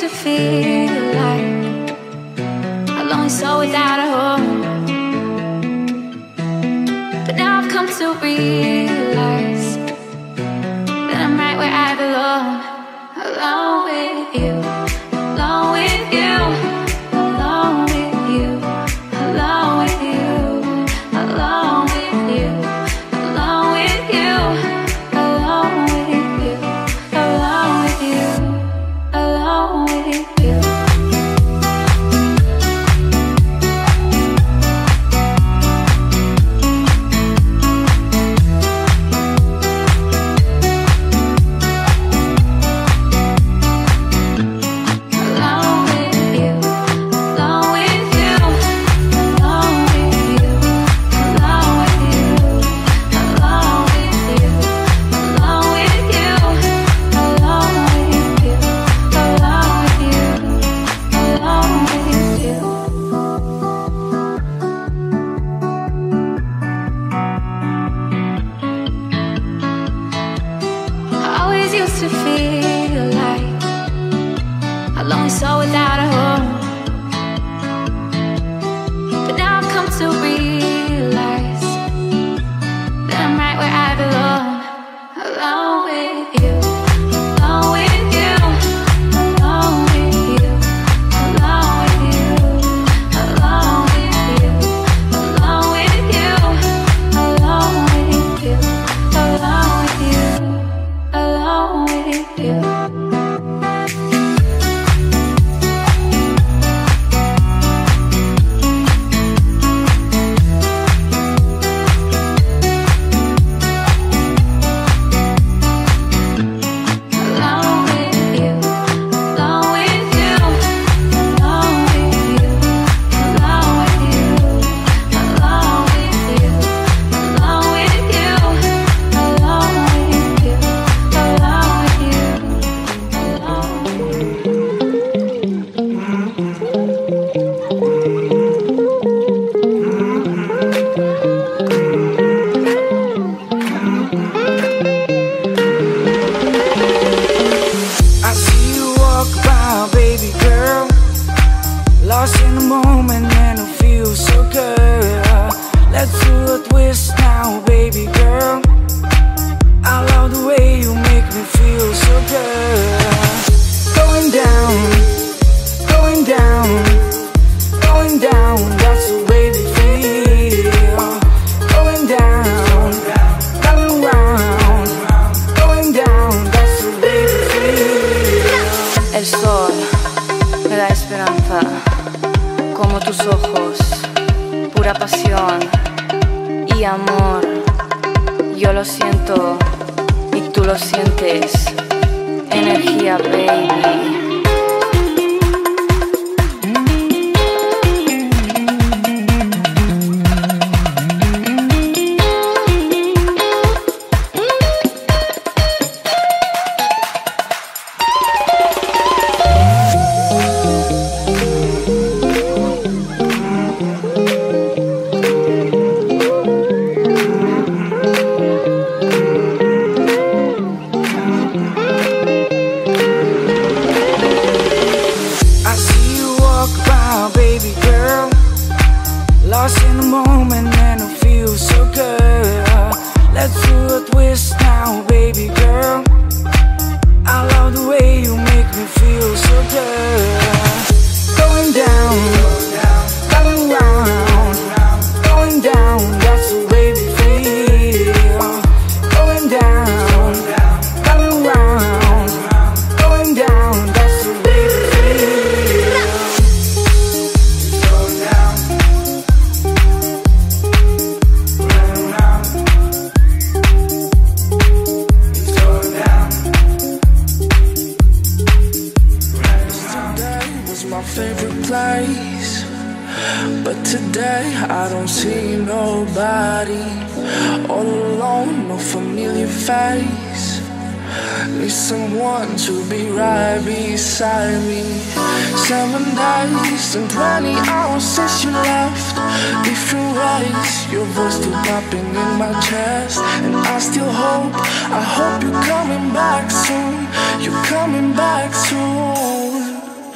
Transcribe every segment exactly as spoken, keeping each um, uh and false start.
to feel like a lonely soul without a home, but now I've come to realize that I'm right where I belong, alone with you, alone with you, alone with you, alone with you, alone with you, alone with you, alone with you, alone with you, alone with you. To feel like a lonely soul without a home, but now I've come to realize that I'm right where I belong, alone with you, alone with you, alone with you, alone with you, alone with you, alone with you, alone with you, alone with you, alone with you. Lost in the moment and it feels so good. Let's do a twist now, baby girl. I love the way you make me feel so good. Going down, going down, going down, that's the way we feel. Going down, coming round, going down, that's the way we feel. El sol me da esperanza, como tus ojos, pura pasión y amor. Yo lo siento y tú lo sientes, energía, baby. Lost in the moment and it feels so good. Let's do a twist now, baby girl. I love the way you make me feel so good. Going down, coming round, going down, that's the way we feel. Going down, coming round, going down, that's the way we feel. My favorite place, but today I don't see nobody. All alone, no familiar face. Need someone to be right beside me. Seven days and twenty hours since you left. Different ways, your voice still popping in my chest. And I still hope, I hope you're coming back soon. You're coming back soon.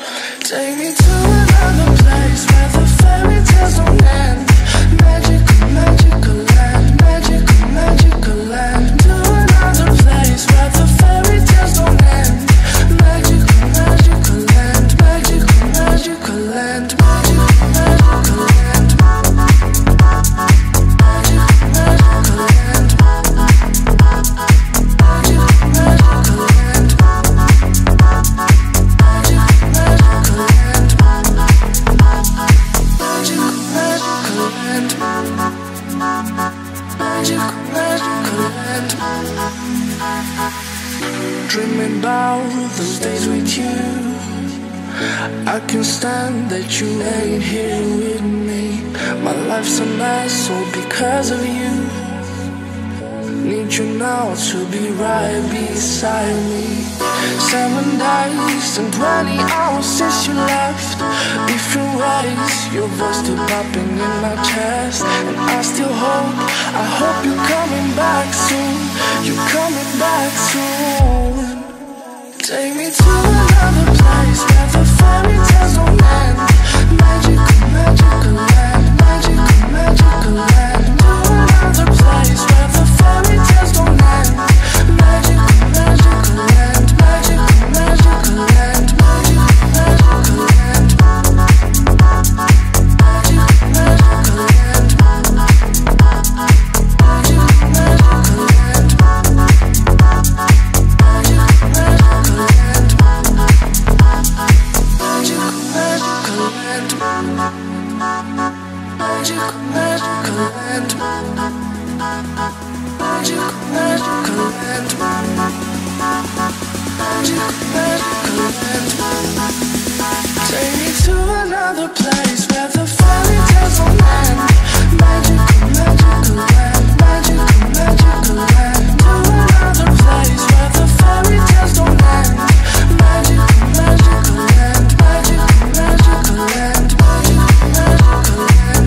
Take me to another place where the fairy tales don't end. Magical, magical land, magical, magical land. To another place where the fairy tales don't end. Magical, magical land, magical, magical land, magical, magical land. Magical, magical land. Magical, magical land. Dreaming about those days with you. I can't stand that you ain't here with me. My life's a mess all because of you. Need you now to be right beside me. Seven days and twenty hours since you left. Different ways, your voice still popping in my chest. And I still hope, I hope you're coming back soon. You're coming back soon. Take me to another place where the fairy tales don't end. Magical, magical land, magical, magical land. To another place where the fairy tales don't end. Magical, magical land, magical, magical land, magical, magical land. Magical, magical land. Magical, magical land. Magical, magical land. Magical, magical land. Magical, magical land. Take me to another place where the fairy tales don't end. Magical, magical land. Magical, magical land. To another place where the fairy tales don't end. Magical, magical land. Magical, magical land. Magical, magical land.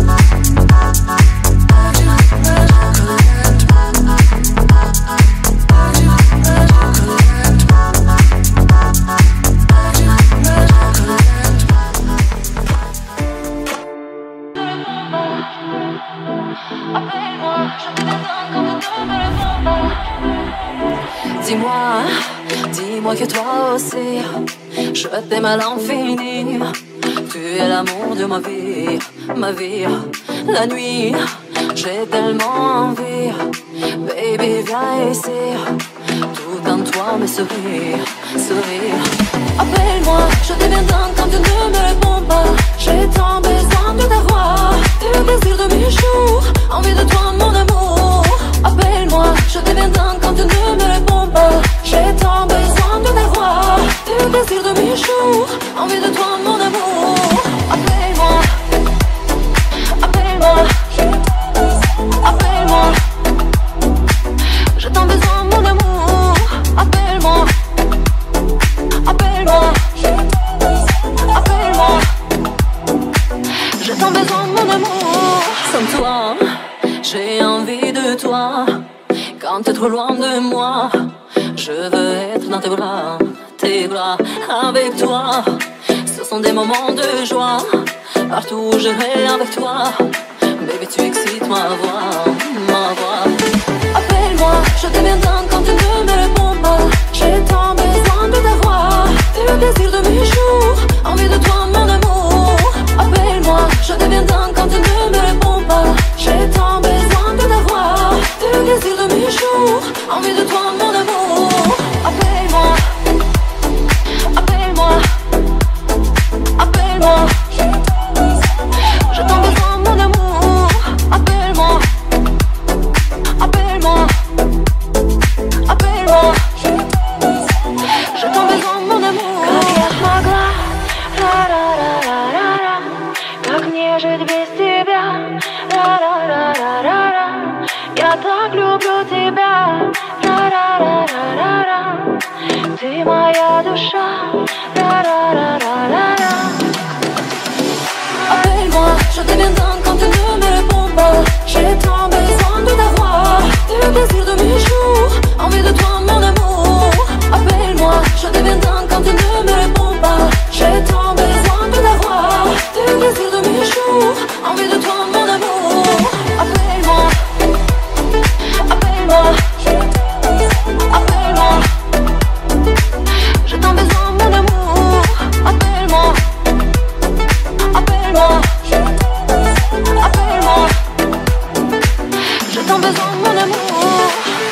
Dis-moi, dis-moi que toi aussi, je t'aime à l'infini. Tu es l'amour de ma vie, ma vie. La nuit, j'ai tellement envie. Baby, viens ici. Tout en toi me sourit, sourit. Appelle-moi, je deviens dingue quand tu ne me réponds pas. J'ai tant besoin de t'avoir. T'es le désir de mes jours, envie de toi mon amour. Appelle-moi, je deviens dingue quand tu ne me réponds pas. J'ai tant besoin de t'avoir. T'es le désir de mes jours, envie de toi mon amour. Appelle-moi, appelle-moi, appelle-moi. J'ai tant besoin mon amour. Appelle-moi, appelle-moi, appelle-moi. J'ai tant besoin mon amour. Sans toi, j'ai envie de toi. Quand t'es trop loin de moi, je veux être dans tes bras, tes bras avec toi. Ce sont des moments de joie, partout où je vais avec toi. Baby, tu excites ma voix, ma voix. Appelle-moi, je deviens dingue quand tu ne me réponds pas. J'ai tant besoin de t'avoir. T'es le désir de mes jours, envie de toi mon amour. Appelle-moi, je deviens dingue quand tu ne me réponds pas. J'ai tant besoin de t'avoir. T'es le désir de mes jours, envie de toi mon amour. Appelle-moi, appelle-moi, appelle-moi. J'ai tant besoin mon amour. Appelle-moi, appelle-moi, appelle-moi. J'ai tant besoin mon amour. Как я смогла, ра-ра-ра-ра-ра-ра, как мне жить без тебя, ра-ра-ра-ра-ра-ра. Я так люблю тебя, ра-ра-ра-ра-ра-ра. Ты моя душа, ра-ра-ра-ра-ра-ра. Appelle-moi, je deviens dingue quand tu ne me réponds pas. J'ai tant besoin de t'avoir. T'es le désir de mes jours, envie de toi mon amour. Appelle-moi, je deviens dingue quand tu ne me réponds pas. J'ai tant besoin de toi mon amour. Appelle-moi, appelle-moi, appelle-moi. J'ai tant besoin mon amour. Appelle-moi, appelle-moi, appelle-moi. J'ai tant besoin mon amour.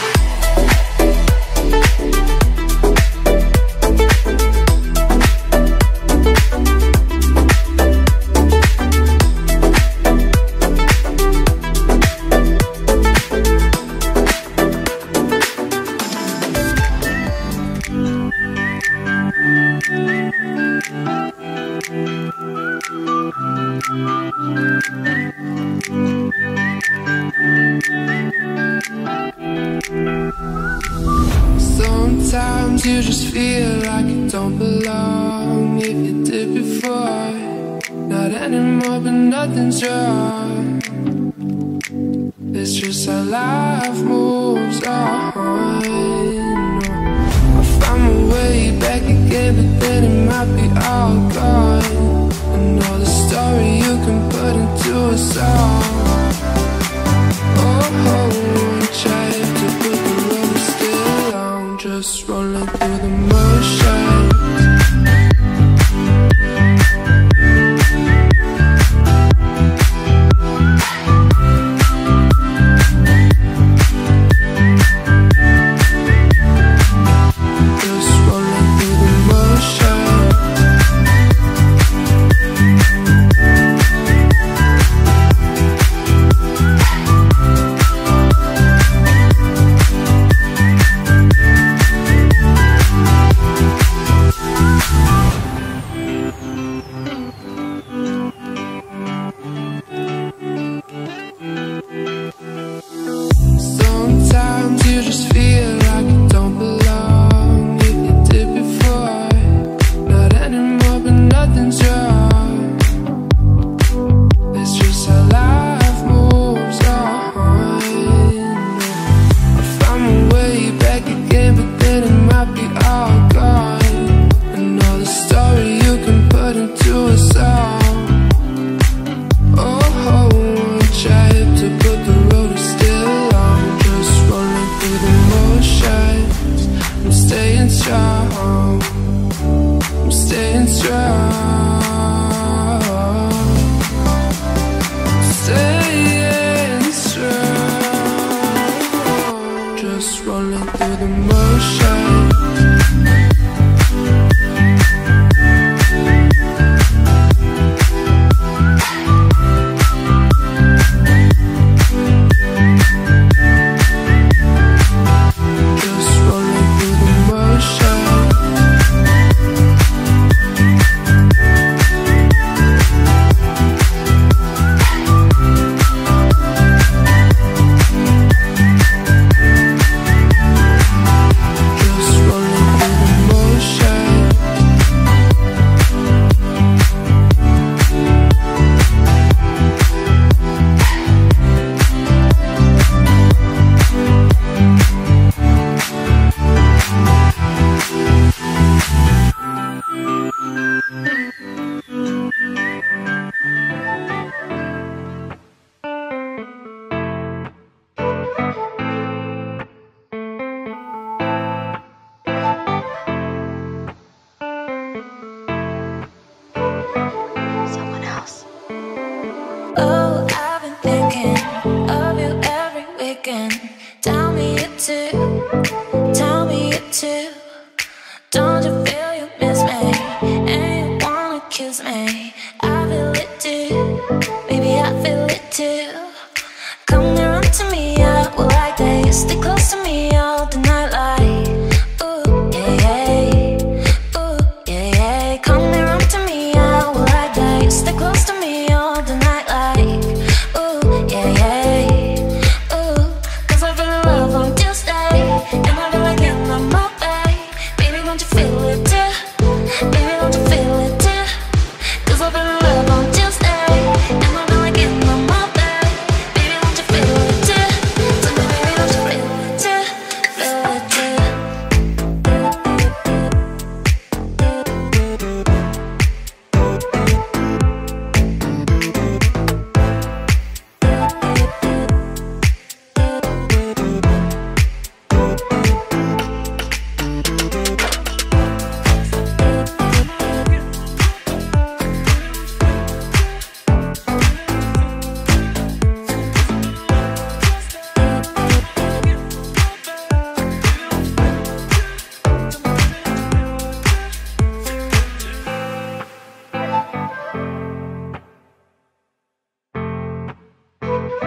Sometimes you just feel like you don't belong. If you did before, not anymore, but nothing's wrong. It's just how life moves on. I found my way back again, but then it might be all gone. And all the story you can put into a song. Oh, one try to put the road still on, just rolling through the motions.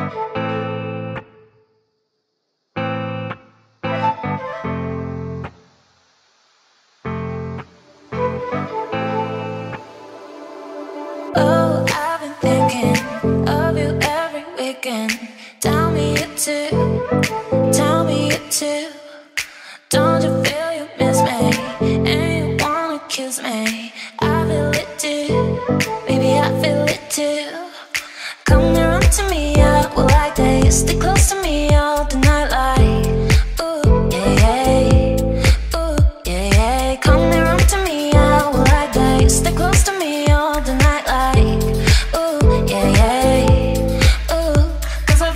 Oh, I've been thinking of you every weekend. Tell me you too, tell me you too. Don't you feel you miss me and you wanna kiss me? I feel it too, baby, I feel it too. Come near onto me, I will like that. You stay close to me all the night like ooh, yeah, yeah. Ooh, yeah, yeah. Come near onto me, I will like that. You stay close to me all the night like ooh, yeah, yeah. Ooh, 'cause I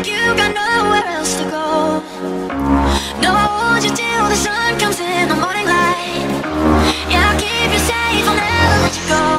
like you got nowhere else to go. No, I hold you till the sun comes in the morning light. Yeah, I'll keep you safe, I'll never let you go.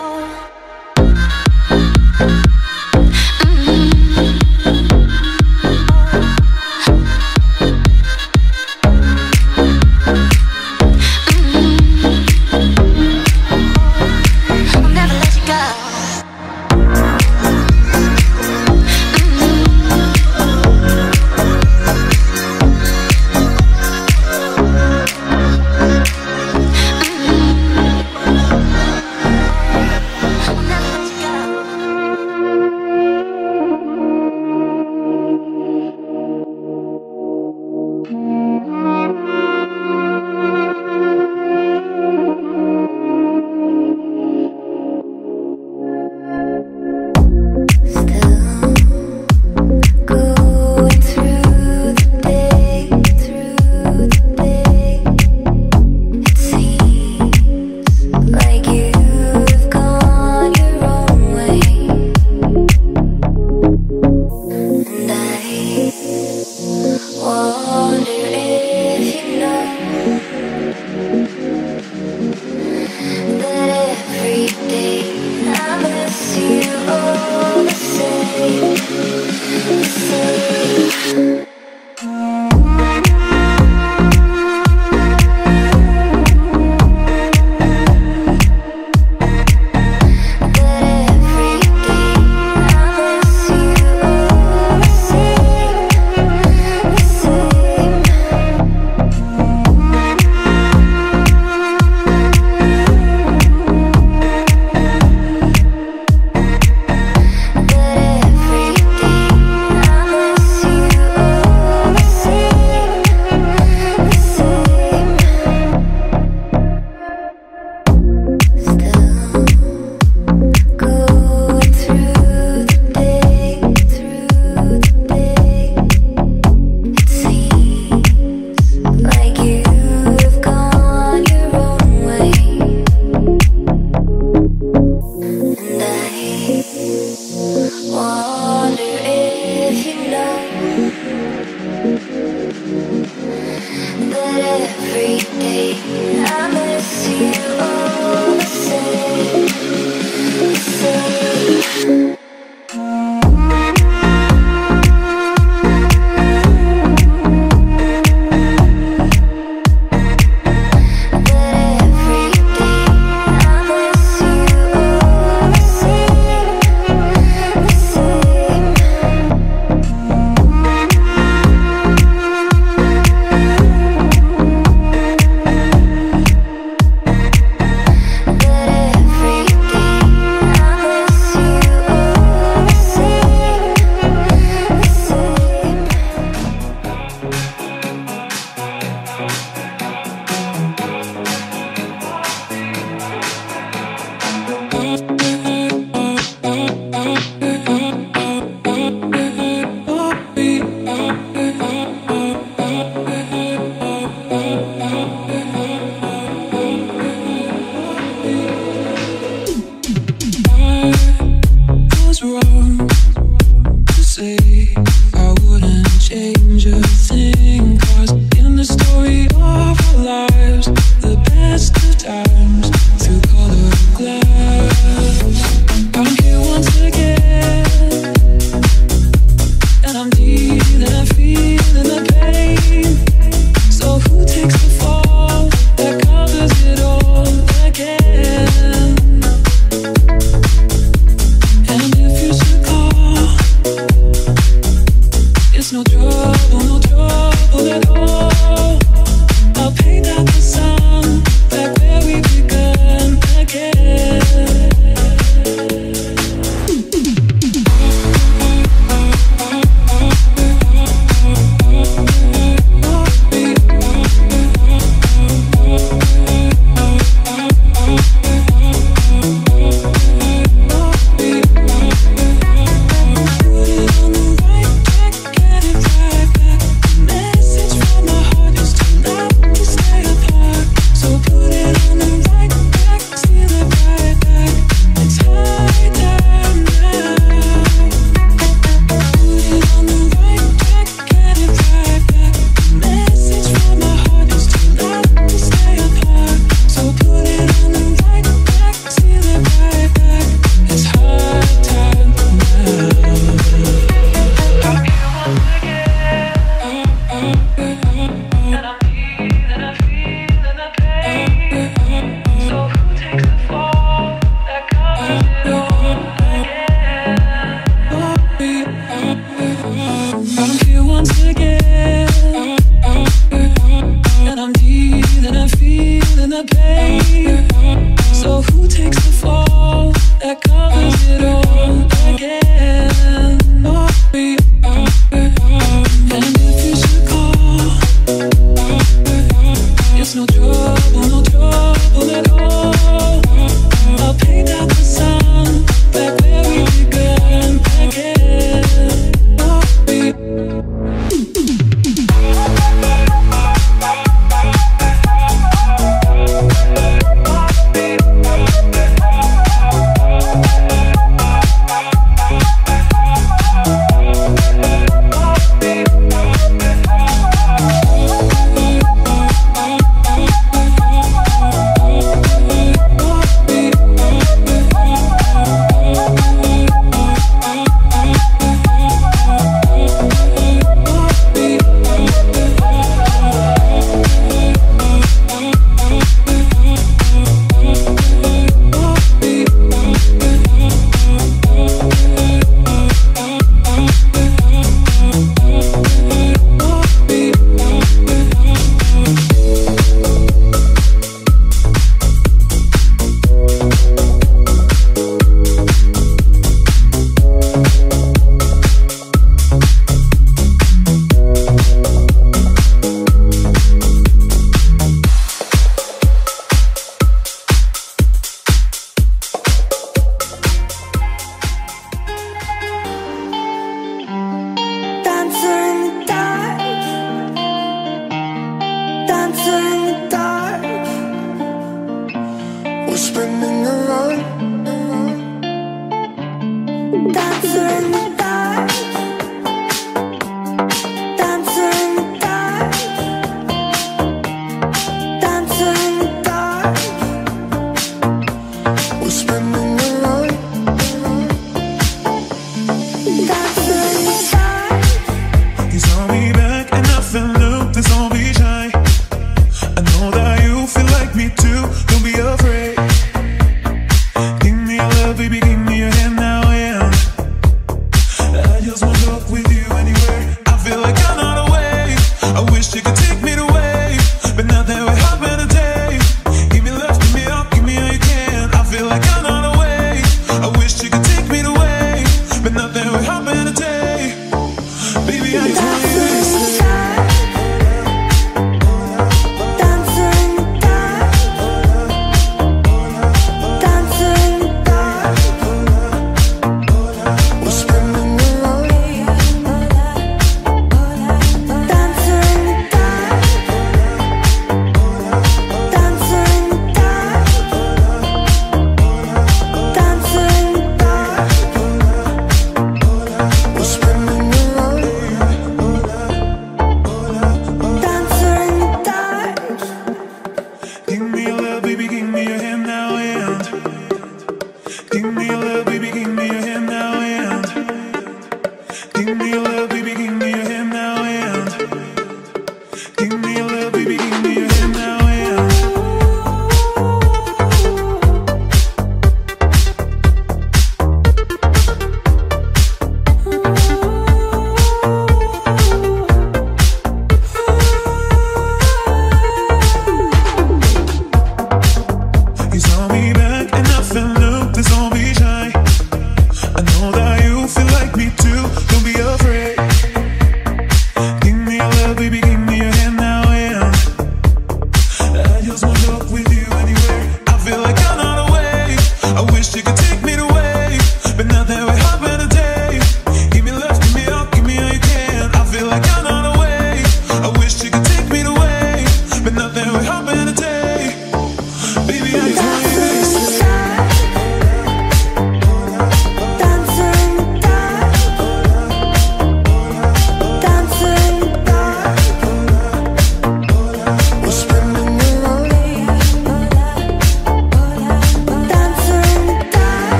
No trouble, no trouble.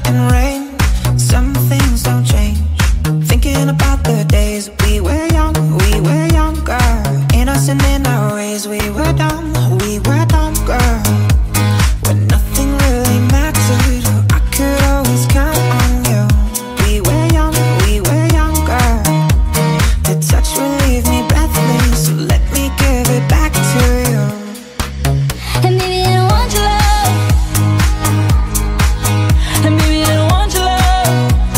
and rain, some things don't change. Thinking about the days we were young, we were younger, innocent in our ways. We were dumb, we were dumb, girl. When nothing really mattered, I could always count on you. We were young, we were younger. The touch will leave me breathless, so let me give it back to you. And maybe I don't want your love. And maybe I don't want your love.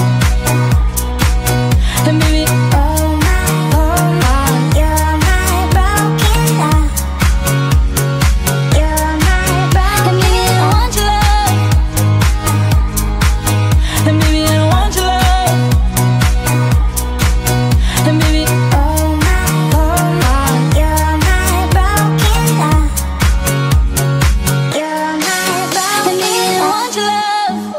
And maybe oh my, oh my, you're my broken love. You're my broken. And maybe I don't want your love. And maybe I don't want your love. And maybe oh my, oh my, you're my broken love. You're my broken. And maybe I don't want your love.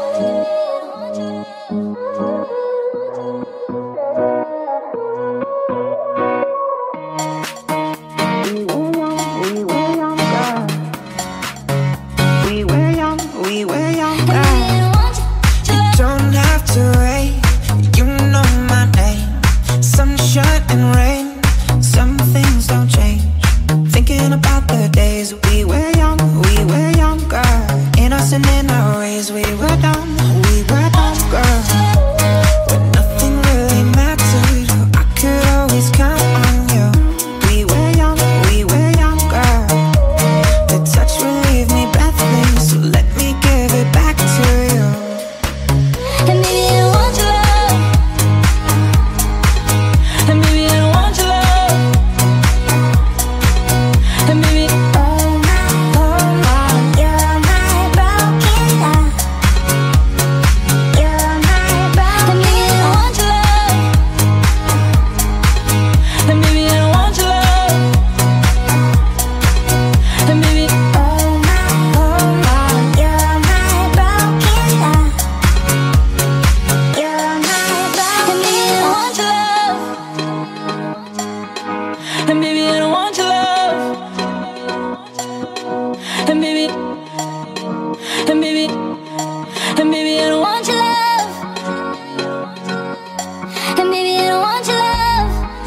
We were young, we were young, And maybe I don't want your love. don't have to wait, you know my name. Sunshine and rain, some things don't change. Thinking about the days we were young, we were younger, innocent in our ways. We were dumb, we were dumb, girl. When nothing really mattered, I could always count on you. We were young, we were younger. The touch will leave me breathless, so let me give it back to you. And maybe I don't want your love. And maybe I don't want your love. And maybe oh my, oh my, you're my broken love. You're my broken. And maybe I don't want your love. And maybe I don't want your love. And maybe oh my, oh my, you're my broken love. You're my broken. And maybe I don't want your love. And maybe I don't want your love. And maybe, and maybe, and maybe I don't want your love. And maybe I don't want your love.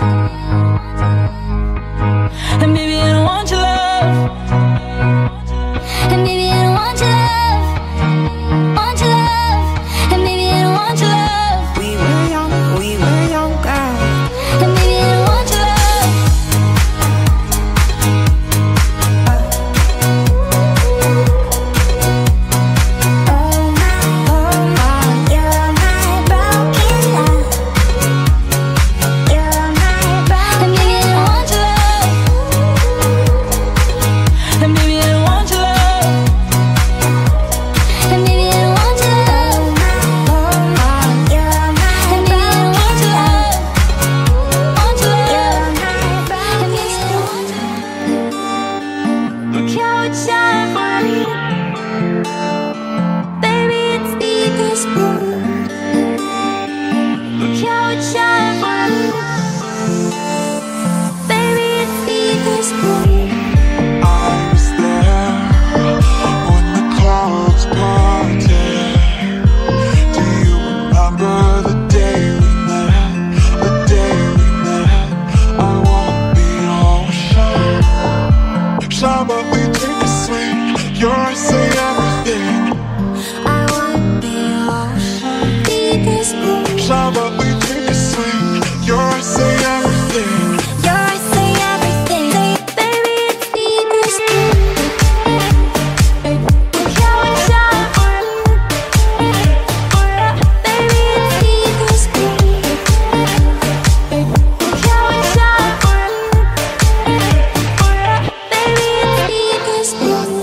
And maybe I don't want your love. And maybe I don't want your love. Want your love. And maybe I don't want your love. We were young, we were younger. And maybe I don't want your love. Oh my, oh my, you're my broken love. You're my broken. And maybe I don't want your love. And maybe I don't want your love. And maybe I don't want your love. Oh my, you're my. And maybe I don't want your love. Want your love. And maybe I don't want your love. Look how it shines. Baby, it's deepest blue. Look how it shines. Baby, it's deepest blue. I was there when the clouds parted. Do you remember the day we met? The day we met. I wanna be ocean. Shine, but we take a swing. You're say everything. I wanna be ocean. Deepest blue. Shine, but we take a swing. You're say everything. You're say everything. Baby, it's deepest blue. Look how it shines. Baby, it's deepest blue. Look how it shines. Baby, it's deepest blue.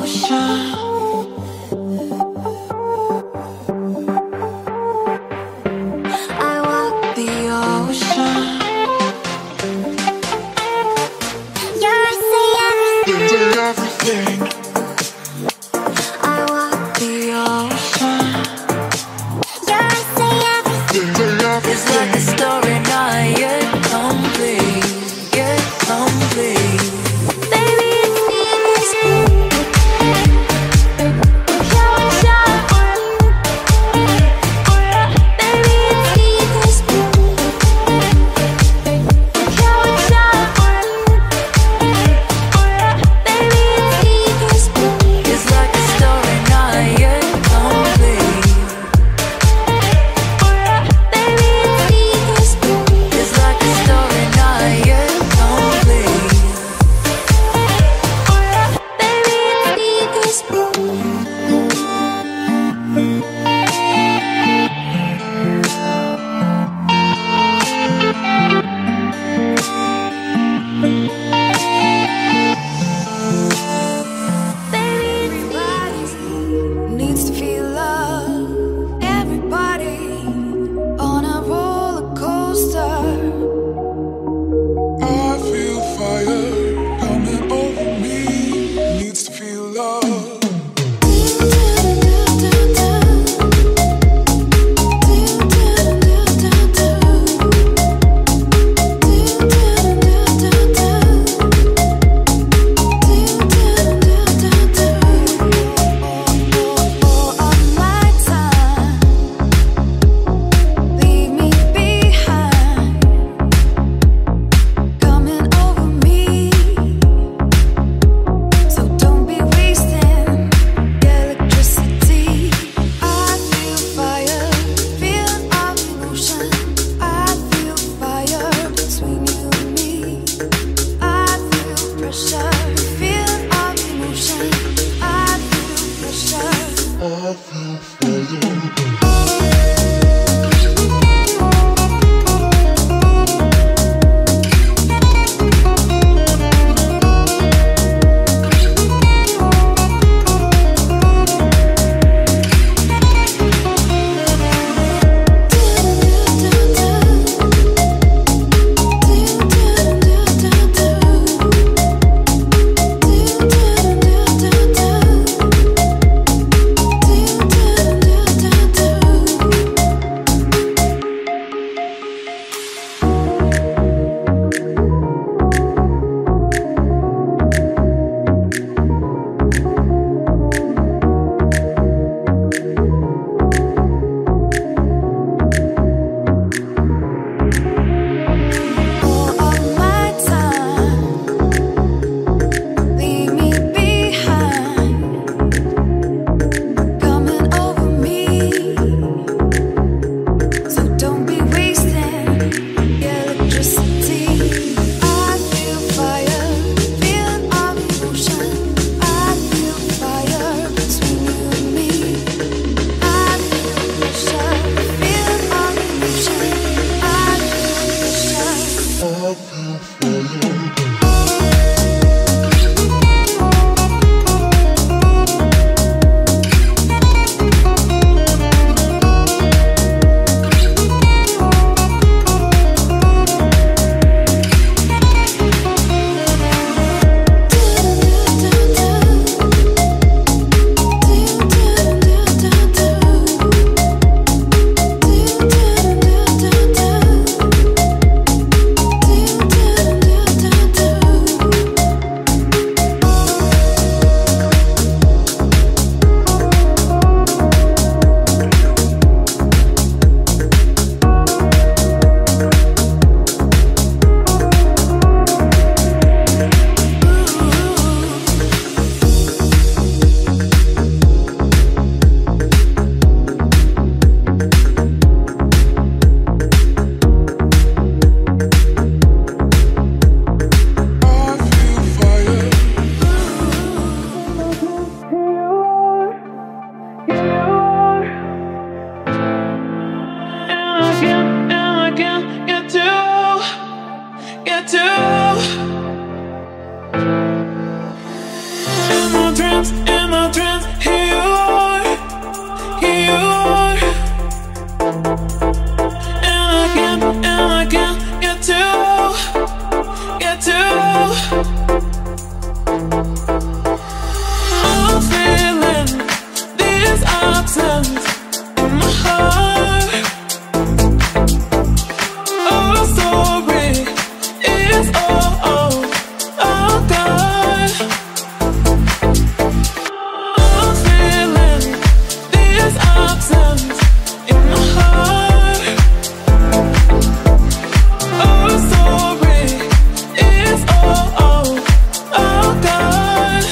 ocean. I walk the ocean. You say everything. Say everything. I walk the ocean. You say everything. Say everything. It's like a story not yet complete, yet complete. Baby, it's me, it's me. In my dreams. trance, here you are, here you are. And I can't, and I can't get to, get to. I'm feeling this absence in my heart. Oh, sorry, it's all, oh, oh God. I'm feeling this absence in my heart. Oh, sorry, it's all, oh, oh God.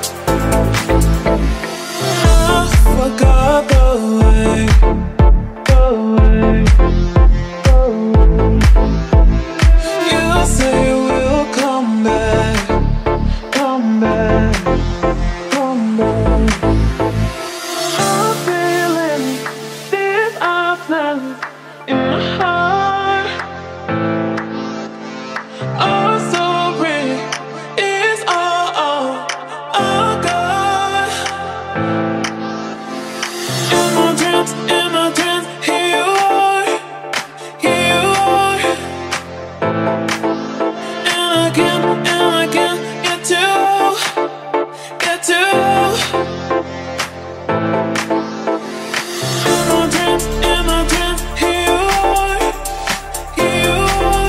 I forgot the way, the way, the way. You say we'll come back, come back, come back. I'm feeling this absence in my heart. Oh, sorry, it's all, oh, oh God. In my dreams, in my dreams, here you are, here you are. And I can't, and I can't get to, get to. In my dreams, in my dreams, here you are, here you are.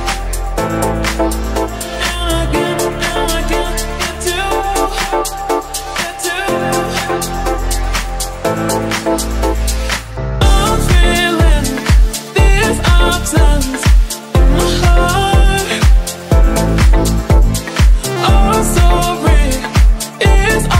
And I can't, and I can't get to, get to. I'm feeling this absence in my heart. Oh, sorry, it's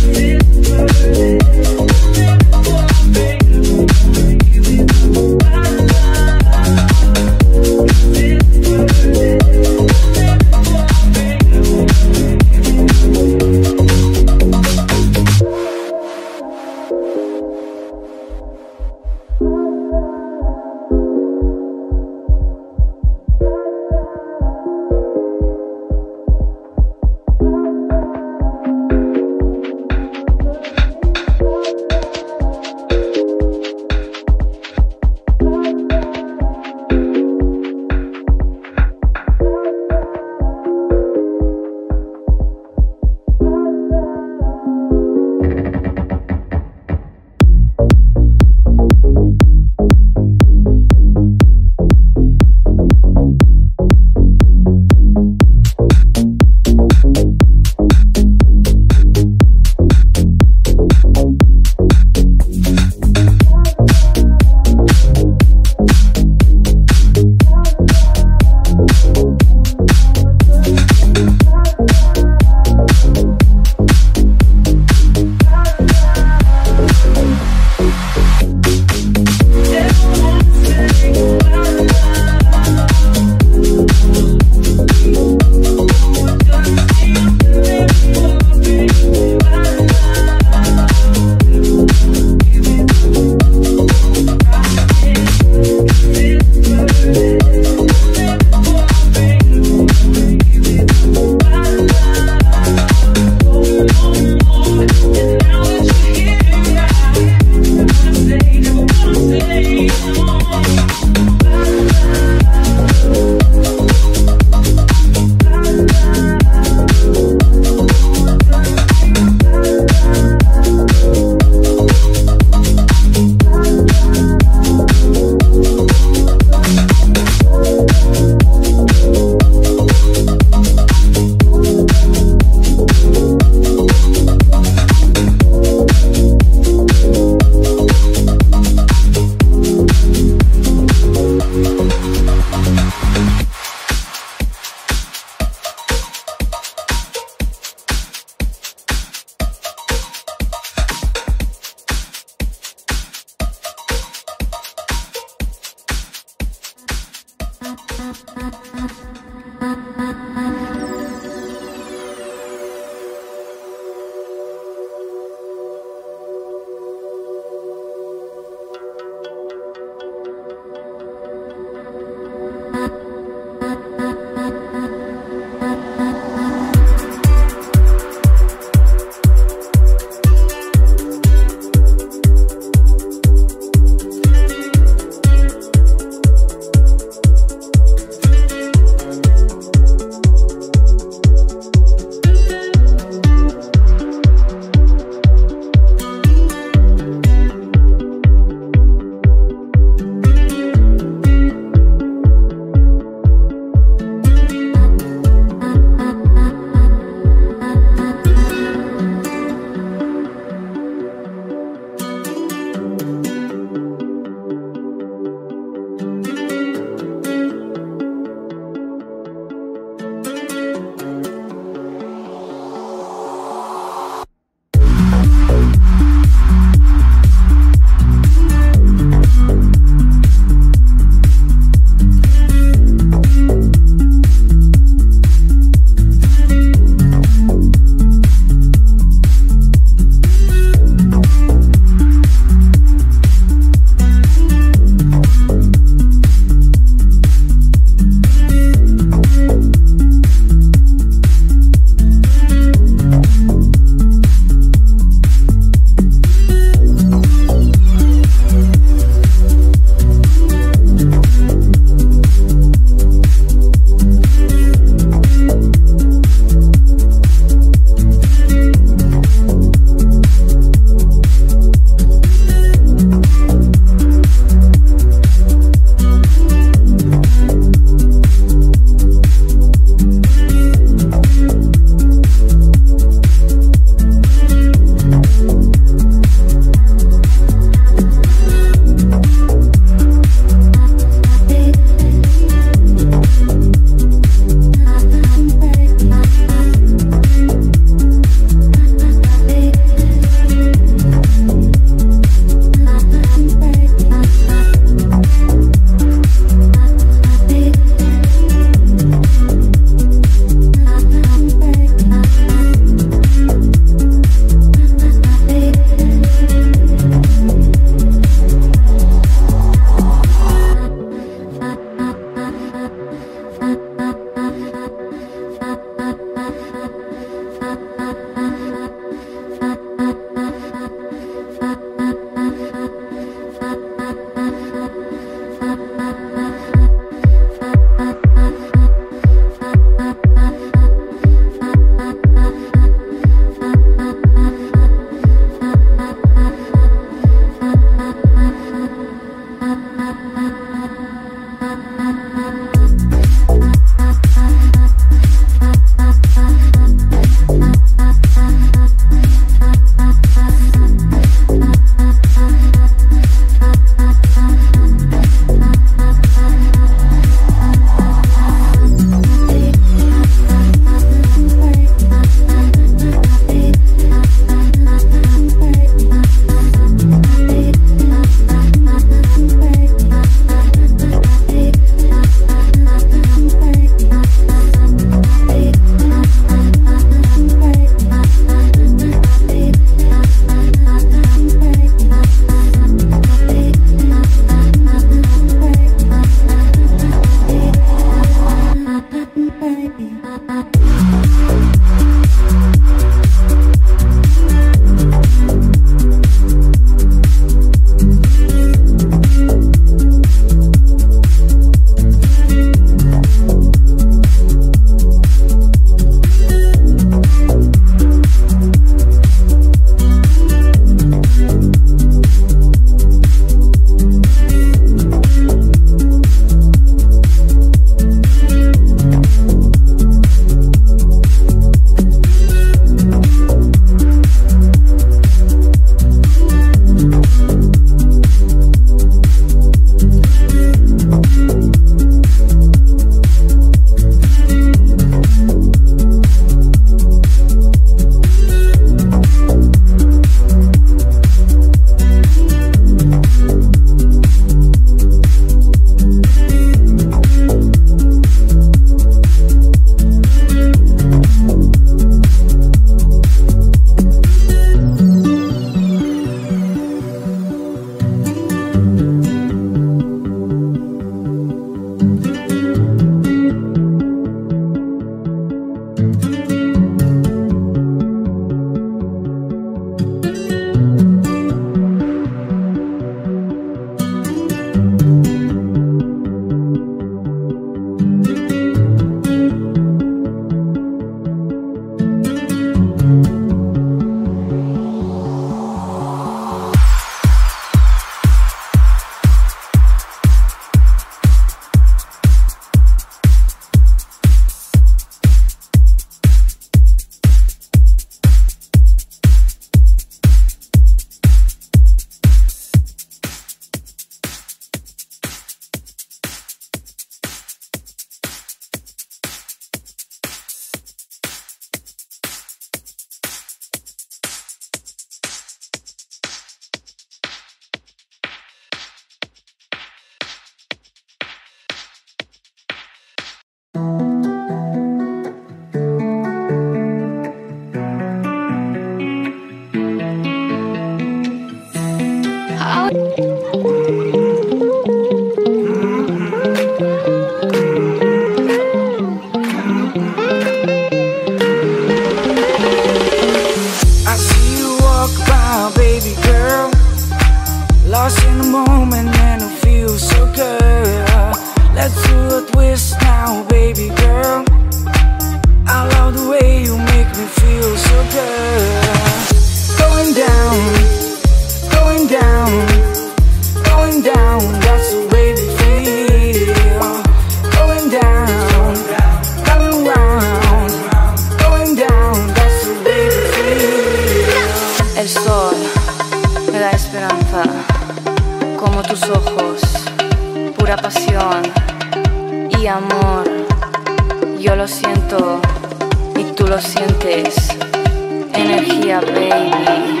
pasión y amor. Yo lo siento y tú lo sientes. Energía, baby.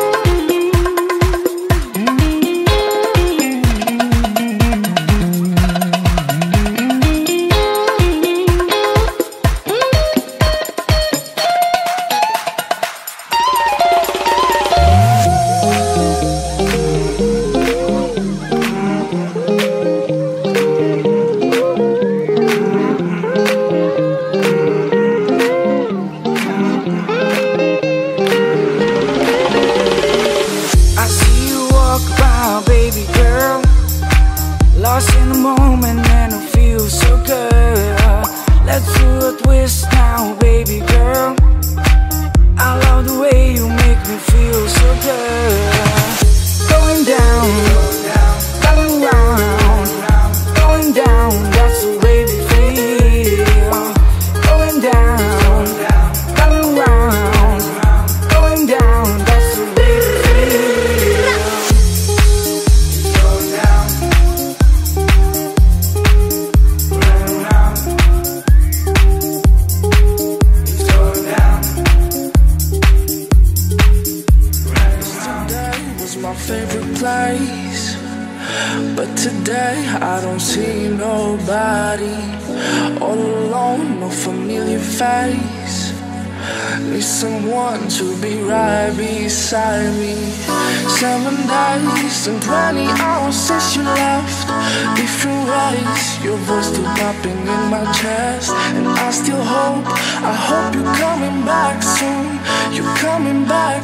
And twenty hours since you left. Different ways, your voice still popping in my chest. And I still hope, I hope you're coming back soon. You're coming back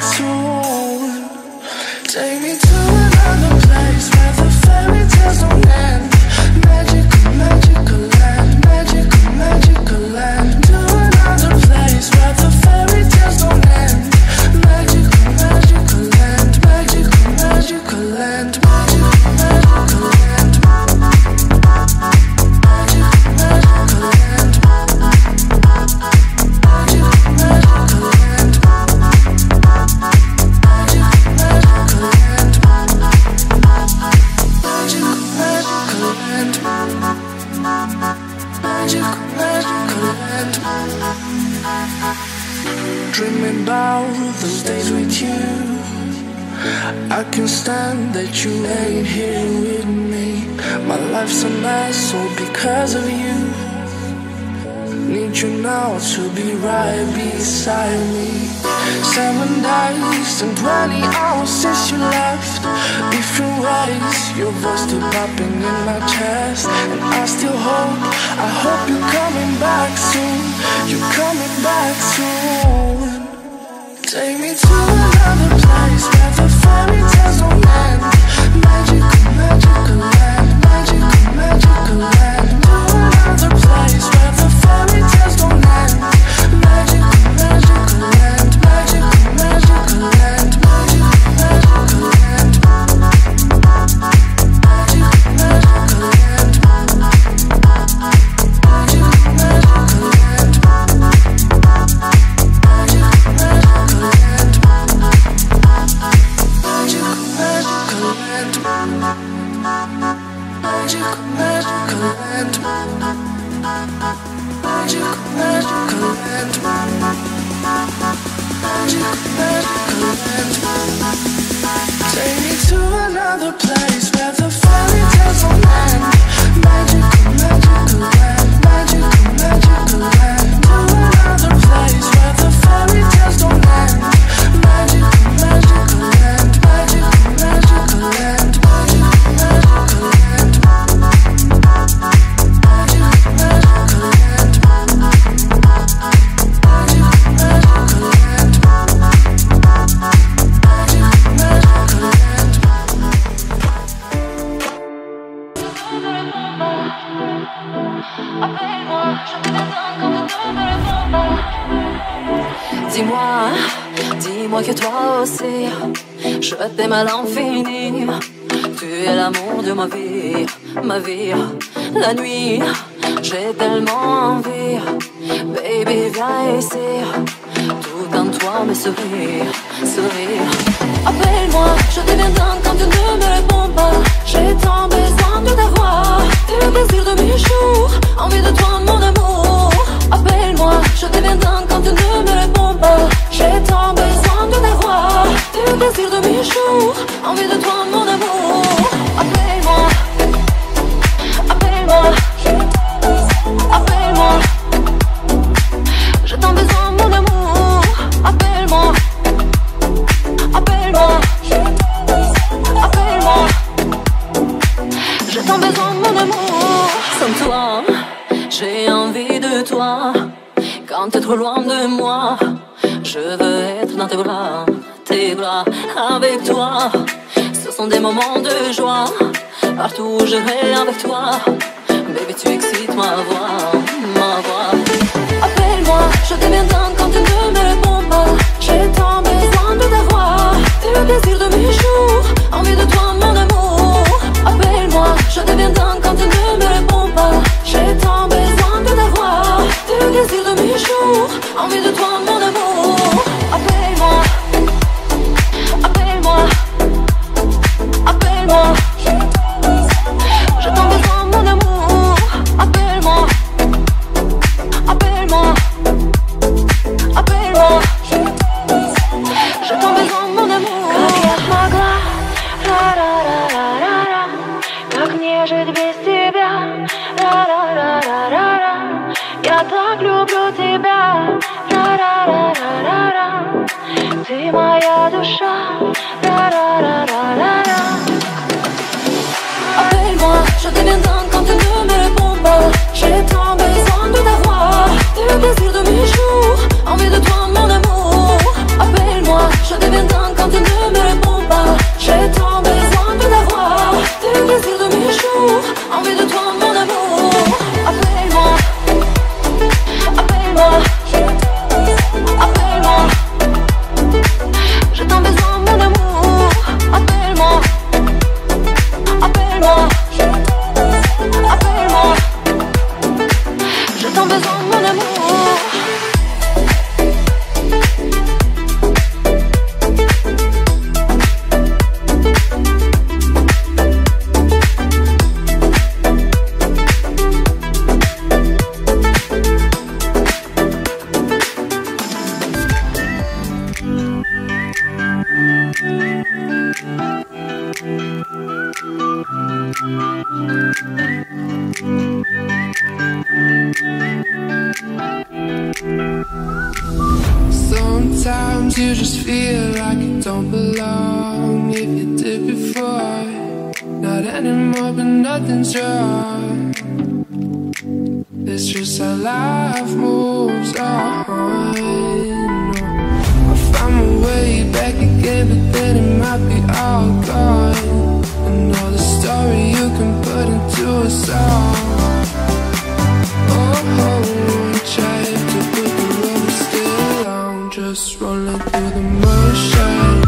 soon. Take me to another place where the fairy tales don't end. Magical, magical land, magical, magical land. To another place where the fairy tales don't end. Magical, magical land, magical, magical land, magical, magical land, magical, magical land, magical, magical land, magical, magical land, magical, magical land, magical, magical land. Dreaming about those days with you. I can't stand that you ain't here with me. My life's a mess all because of you. Need you now to be right beside me. Seven days and twenty hours since you left. Different ways, your voice still popping in my chest. And I still hope, I hope you're coming back soon. You're coming back soon. Take me to another place where the fairy tales don't end. Magical, magical land, magical, magical land. To another place where the fairy tales don't end. Magical, magical land, magical, magical land, magical, magical land, magical, magical land, magical, magical land, magical, magical land. Magical, magical land. Magical, magical land. Magical, magical land. Magical, magical land. Take me to another place where the fairy tales don't end. Magical, magical land. Magical, magical land. To another place where the fairy tales don't end. Magical, magical land. Magical, magical land. Magical, magical land. Magical, magical land. Magical, magical land. Magical, Dis-moi, dis-moi que toi aussi, je t'aime à l'infini. Tu es l'amour de ma vie, ma vie. La nuit, j'ai tellement envie. Baby, viens ici. tout comme toi, mais sourire, sourire. Appelle-moi, je deviens dingue quand tu ne me réponds pas. J'ai tant besoin de t'avoir, t'es le plaisir de mes jours, envie de toi mon amour. Appelle-moi, je deviens dingue quand tu ne me réponds pas. J'ai tant besoin de t'avoir, t'es le plaisir de mes jours, envie de toi mon amour. Appelle-moi, appelle-moi, appelle-moi. J'ai tant besoin mon amour. Appelle-moi, appelle-moi, appelle-moi. J'ai tant besoin mon amour. Sans toi, j'ai envie de toi. Quand t'es trop loin de moi, je veux être dans tes bras, tes bras avec toi. Ce sont des moments de joie, partout où je vais avec toi. Baby, tu excites ma voix, ma voix. Appelle-moi, je deviens dingue quand tu ne me réponds pas. J'ai tant besoin de t'avoir, t'es le plaisir de mes jours, envie de toi mon amour. Appelle-moi, je deviens dingue quand tu ne me réponds pas. J'ai tant besoin de t'avoir, t'es le plaisir de mes jours, envie de toi mon amour. Appelle-moi, appelle-moi, appelle-moi. J'ai tant besoin mon amour. Appelle-moi, appelle-moi, appelle-moi. J'ai tant besoin mon amour. Как я смогла, ра-ра-ра-ра-ра-ра, как мне жить без тебя, ра-ра-ра-ра-ра-ра. Я так люблю тебя, ра-ра-ра-ра-ра-ра. Ты моя душа, ра-ра-ра-ра-ра-ра. Appelle-moi, je deviens dingue quand tu ne me réponds pas. J'ai tant besoin de t'avoir, t'es le plaisir de mes jours, envie de toi mon amour. Appelle-moi, je deviens dingue quand tu ne me réponds pas. J'ai tant besoin de t'avoir, t'es le plaisir de mes jours, envie de toi mon amour. Appelle-moi, appelle-moi, appelle-moi. J'ai tant besoin mon amour. Appelle-moi, appelle-moi, appelle-moi. J'ai tant besoin mon amour. Sometimes you just feel like you don't belong. If you did before, not anymore, but nothing's wrong. It's just how life moves on. I found my way back again, but then it might be all gone. Another story you can put into a song. Oh, oh, try to put the road still on, just rolling through the motion.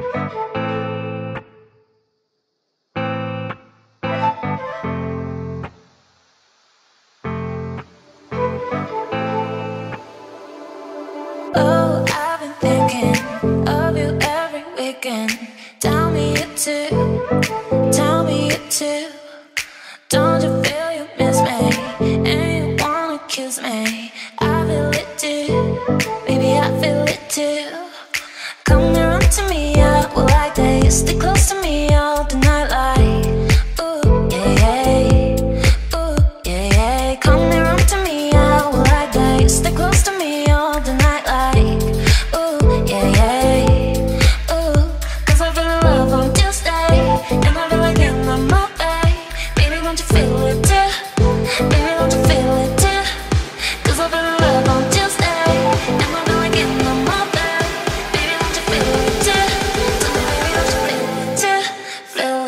Oh, I've been thinking of you every weekend. Tell me you too, tell me you too. Don't you feel you miss me and you wanna kiss me? I feel it too, baby, I feel it too. Come and run to me, I will like that. You stay close to me all the night like ooh, yeah, yeah. Ooh, yeah, yeah. Come and run to me, I will like that. You stay close to me all the night like ooh, yeah, yeah. Ooh, cause I feel love on Tuesday and I feel like in the Monday. Baby, don't you feel it too? Baby, don't you feel it too? Cause I feel love on Tuesday and I feel like in the Monday. Baby, don't you feel it too? Tell me, baby, don't you feel it too? Feel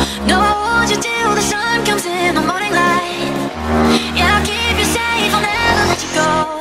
No, I'll hold you till the sun comes in the morning light. Yeah, I'll keep you safe, I'll never let you go.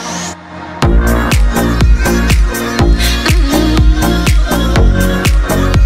Go.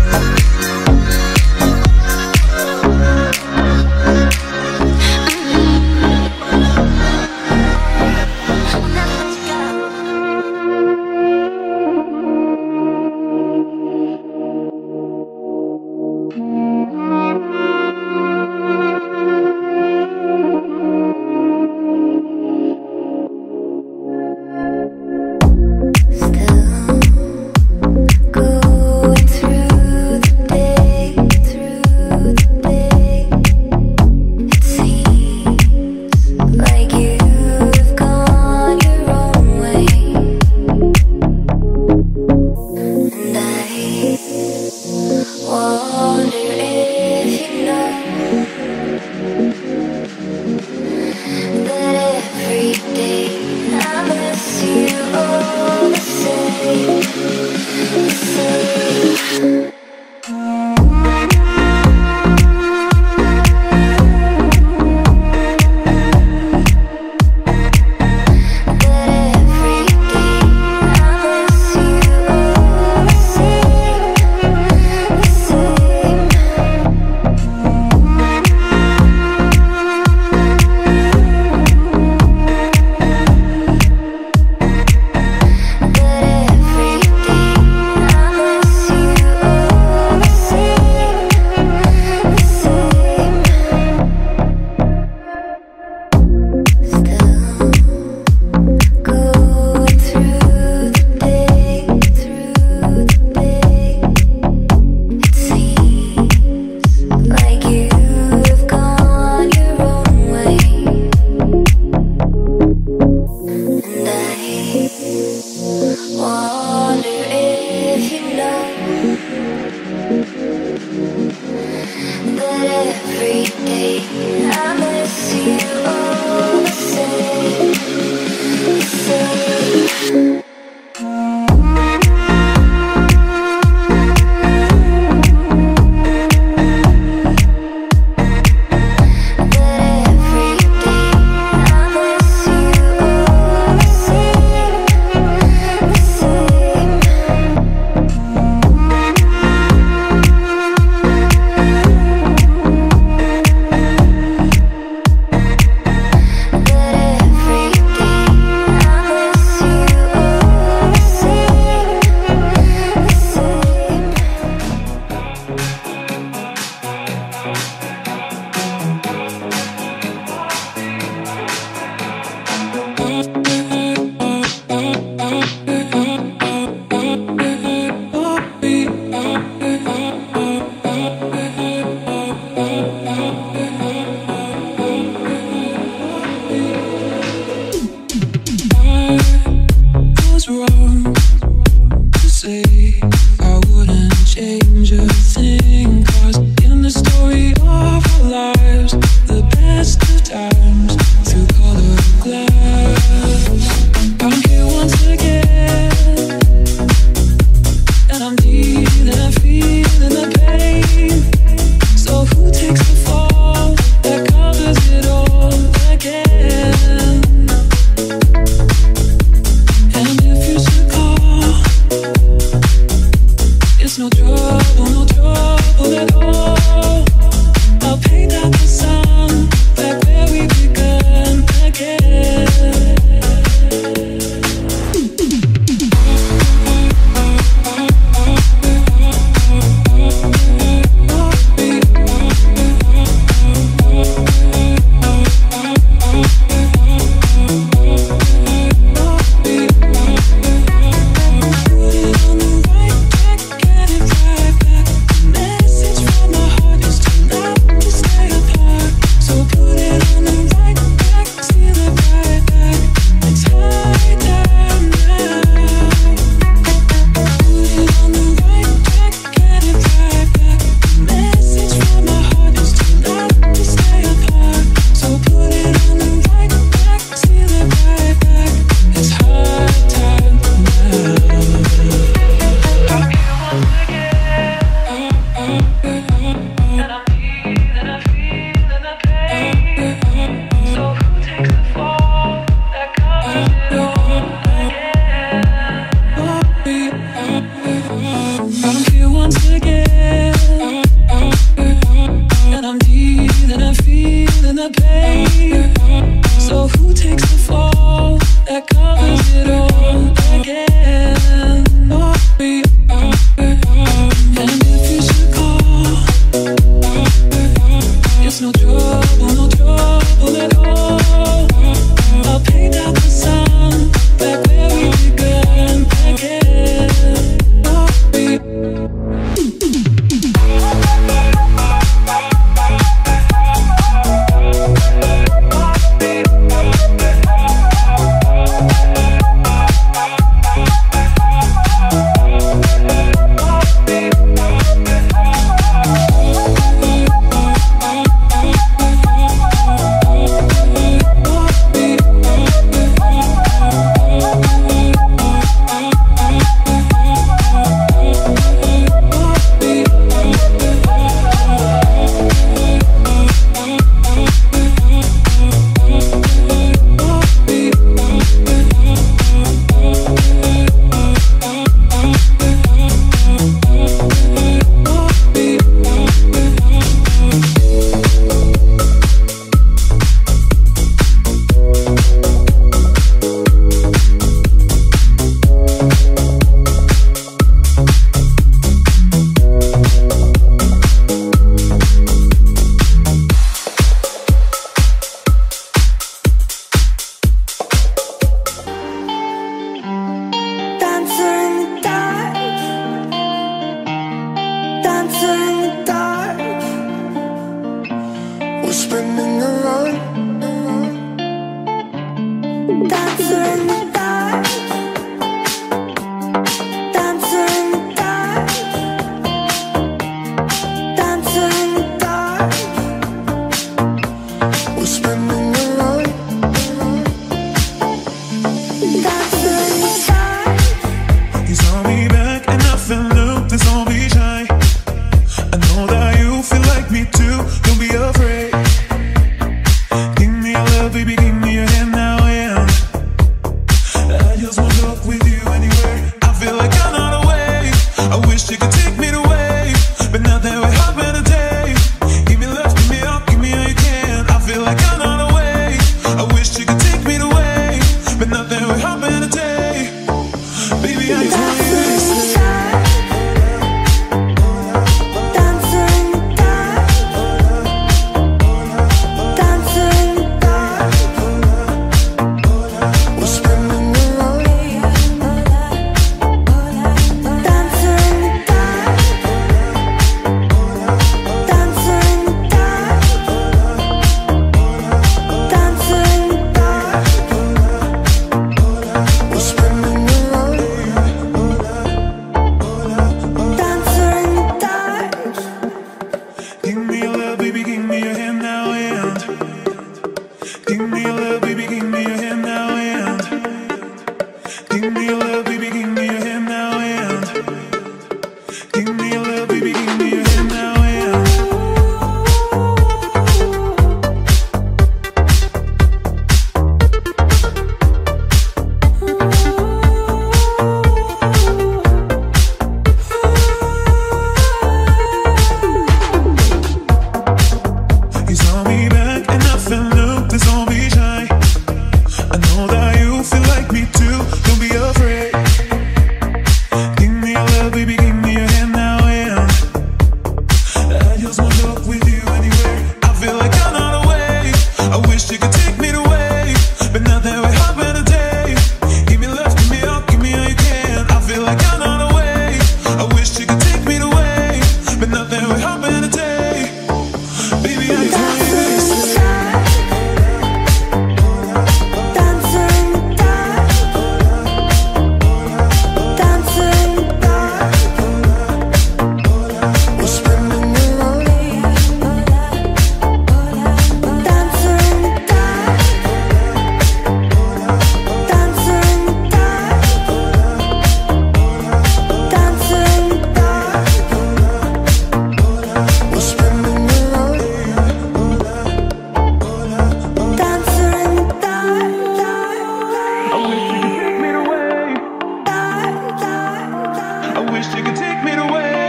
wish you could take me away.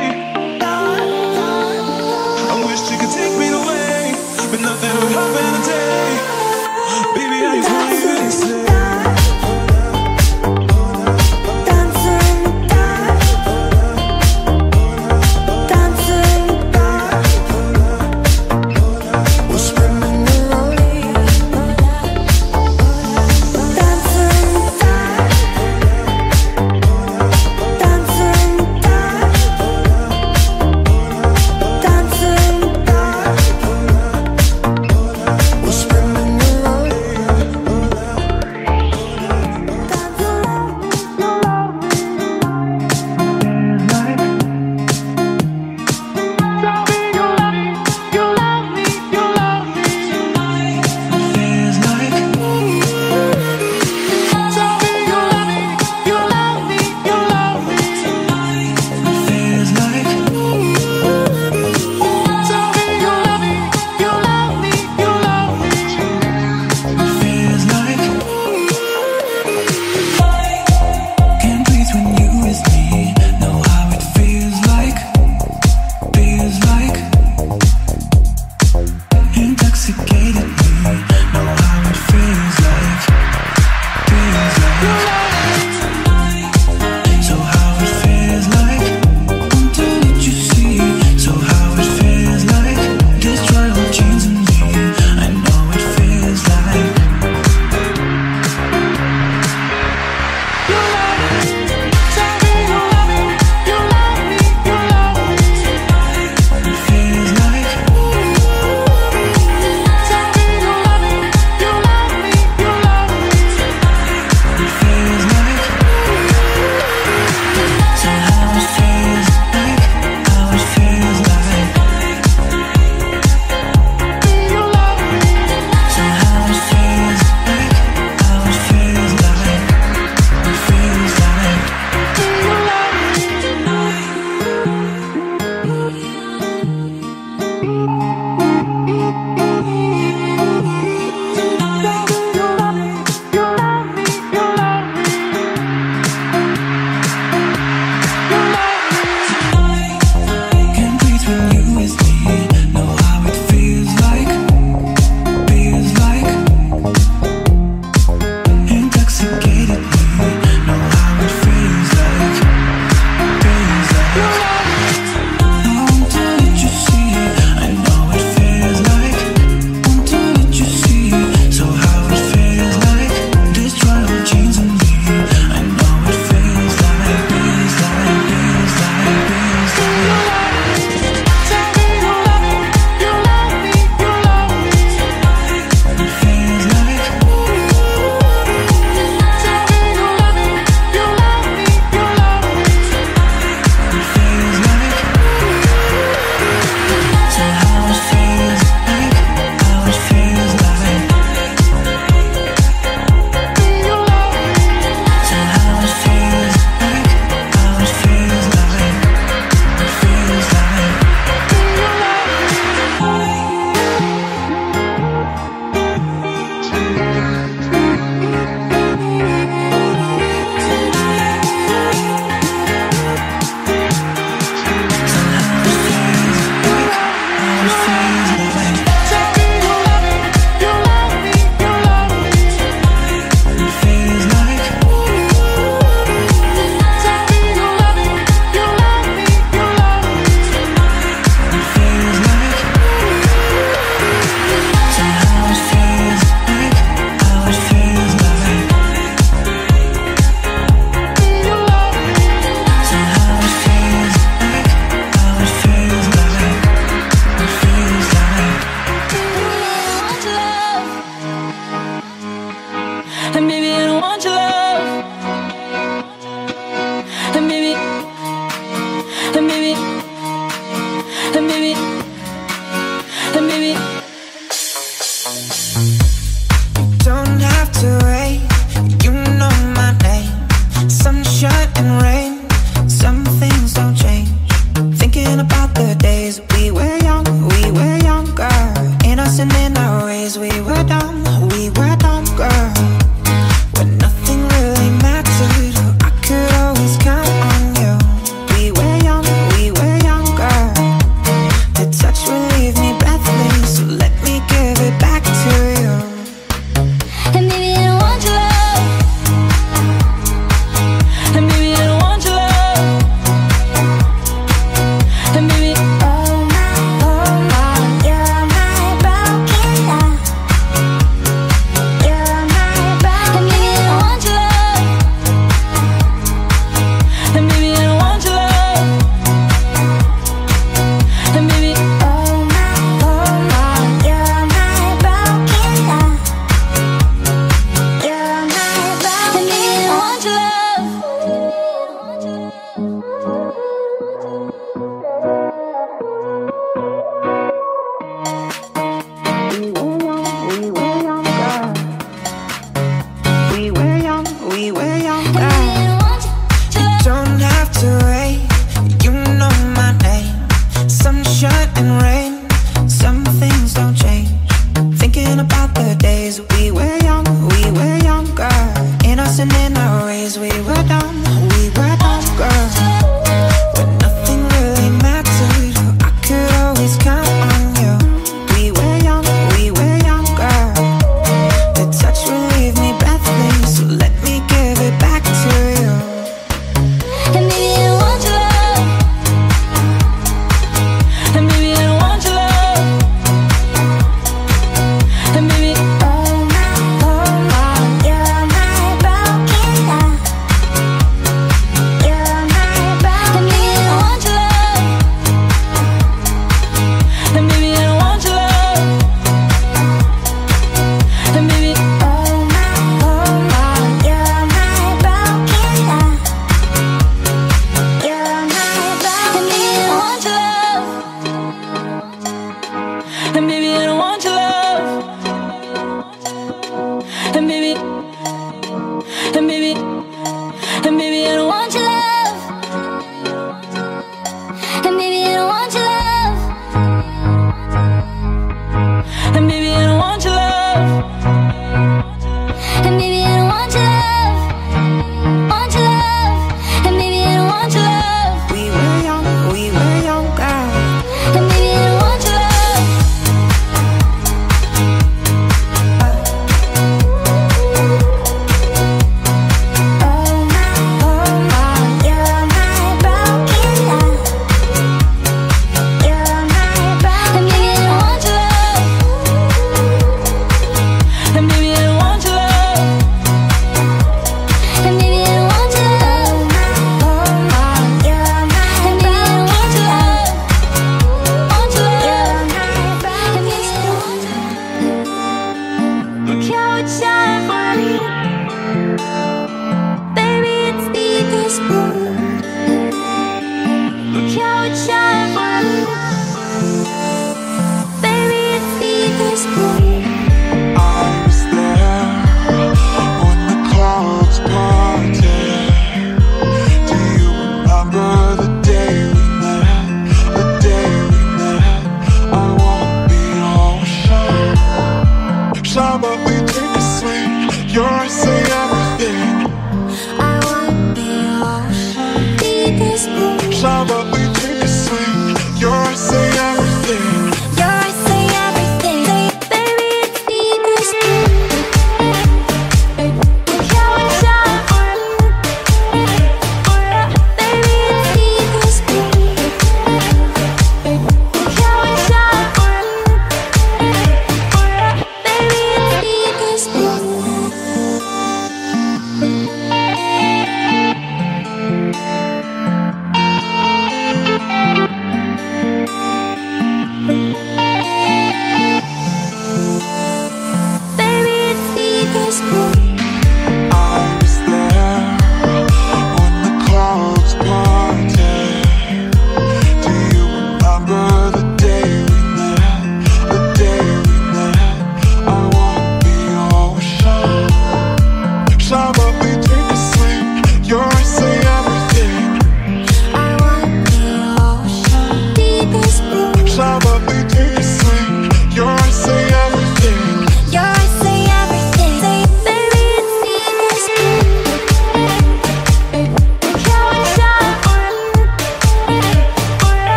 I wish you could take me away, but nothing will happen today. Baby, I just want you to stay.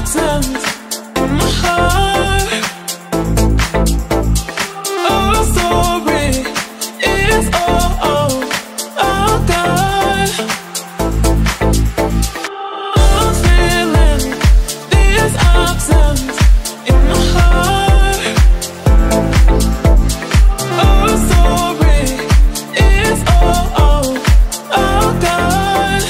options in my heart. Our story is all, all, all gone. I'm feeling these options in my heart. Our story is all, all, all gone.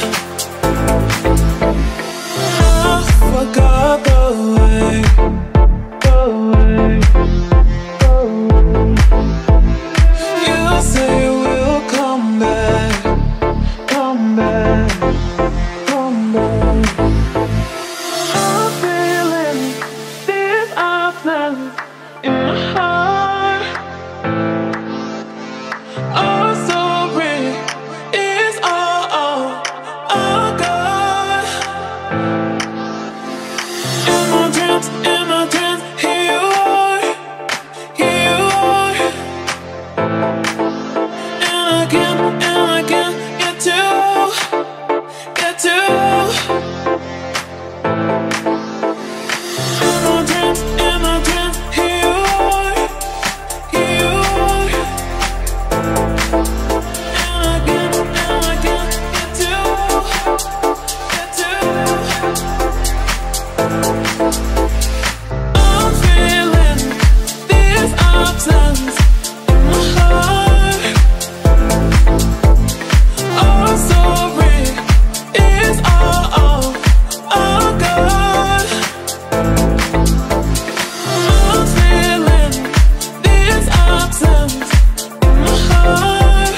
I forgot the way, the way, the way. You say we'll come back, come back, come back. I'm feeling these options in my heart. Our story is all, all, all gone. In my dreams, in my dreams, here you are, here you are. And I can't, and I can't get to, get to. In my dreams, in my dreams, here you are, here you are. And I can't, and I can't get to, get to. I'm feeling these options in my heart. Our story is all, all, all gone. I'm feeling these options in my heart.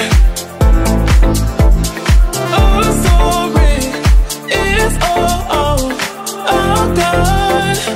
Our story is all, all, all gone.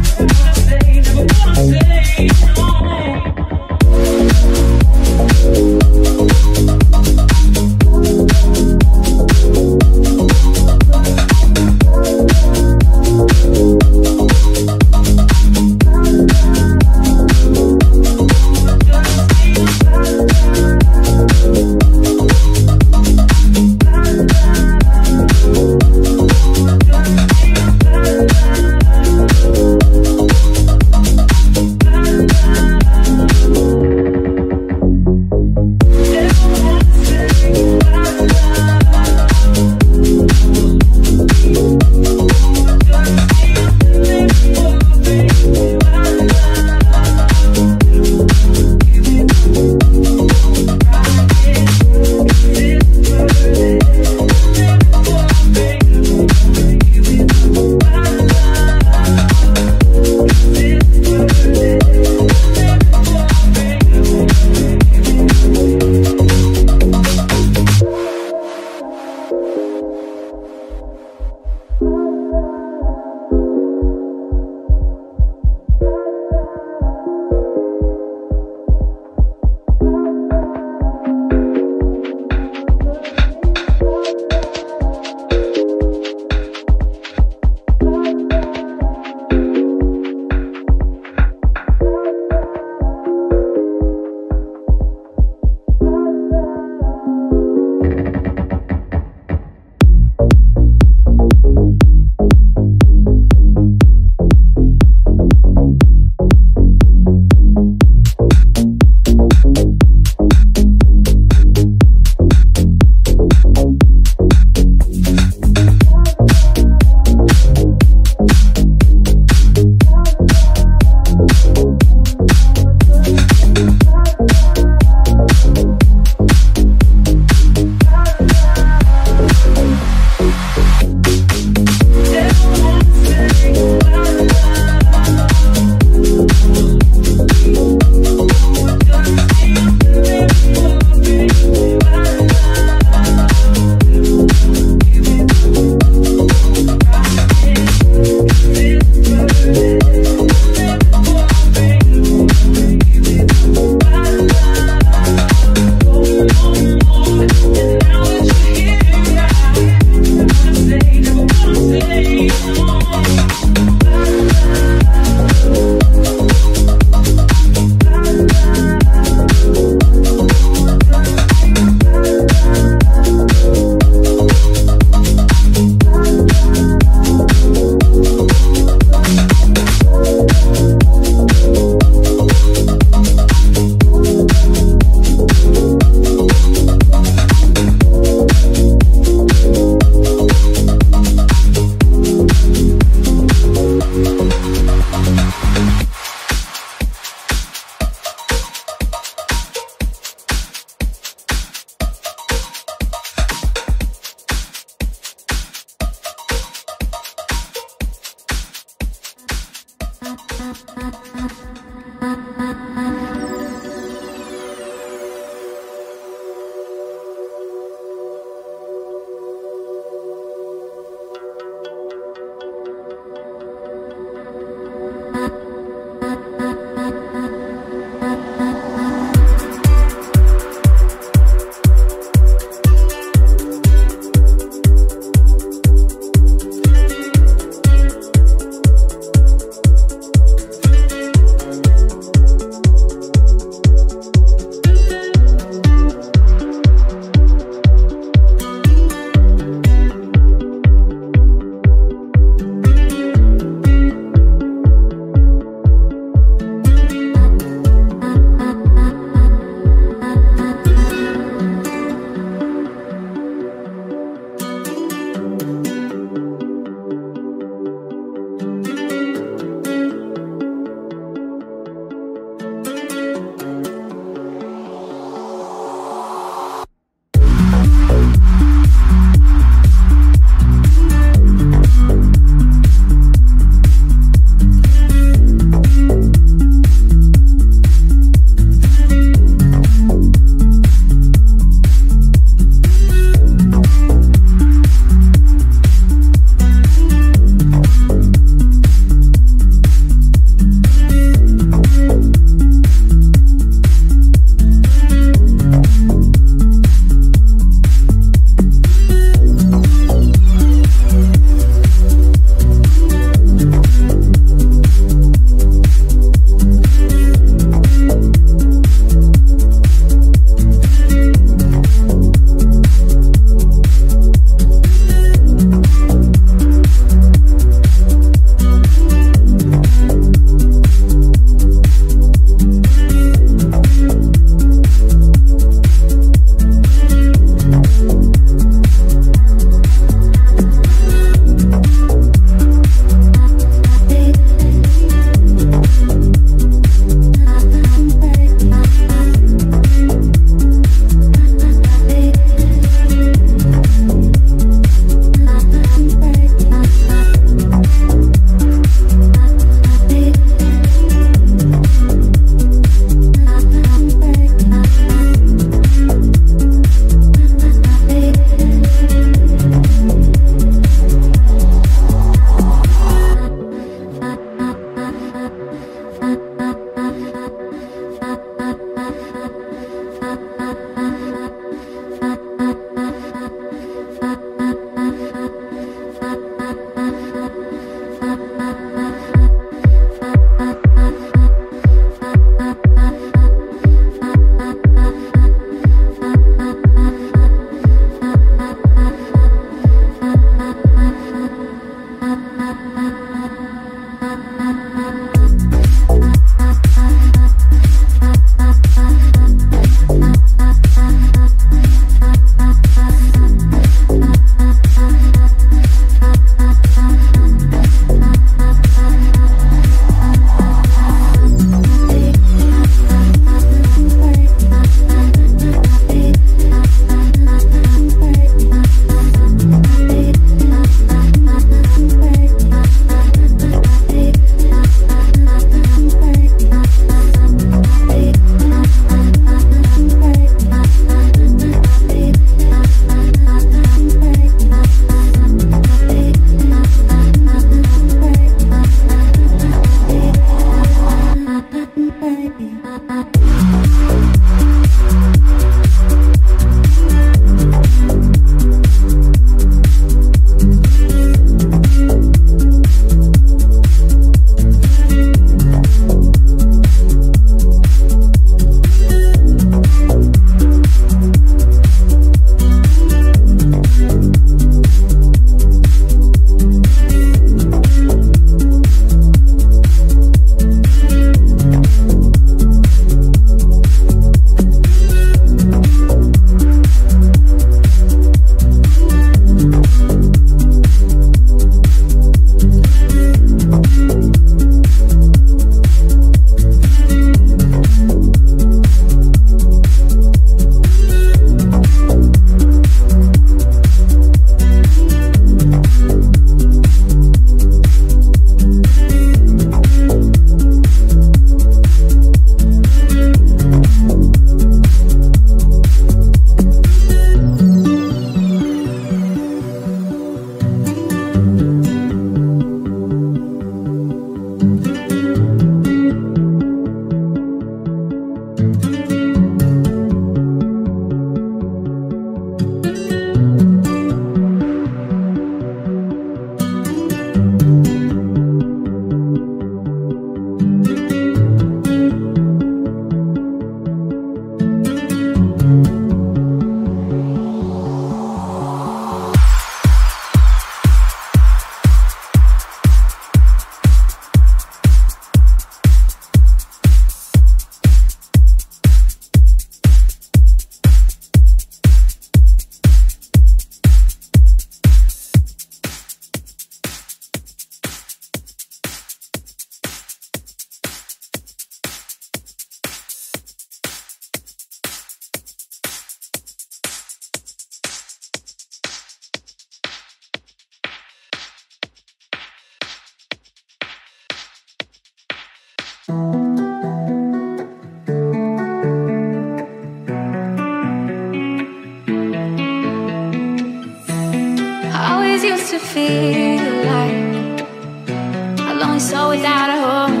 feel like a lonely soul without a home.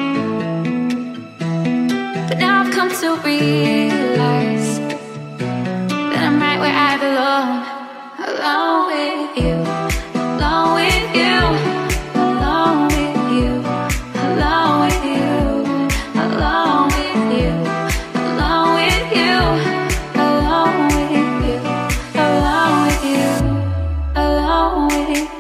But now I've come to realize that I'm right where I belong, alone with you, alone with you, alone with you, alone with you, alone with you, alone with you, alone with you, alone with you, alone with you.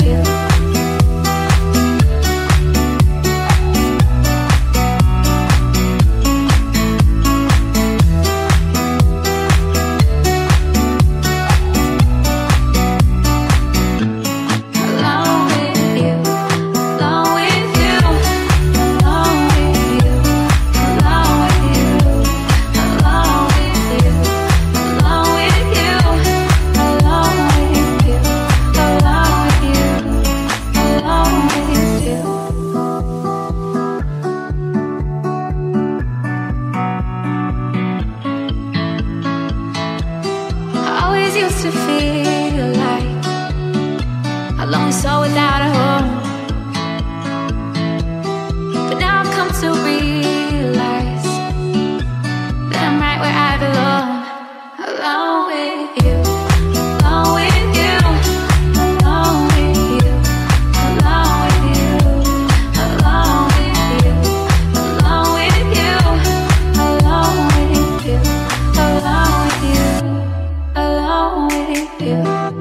To feel like a lonely soul without a home. But now I've come to realize that I'm right where I belong, alone with you, alone with you, alone with you, alone with you, alone with you, alone with you, alone with you, alone with you, alone with you.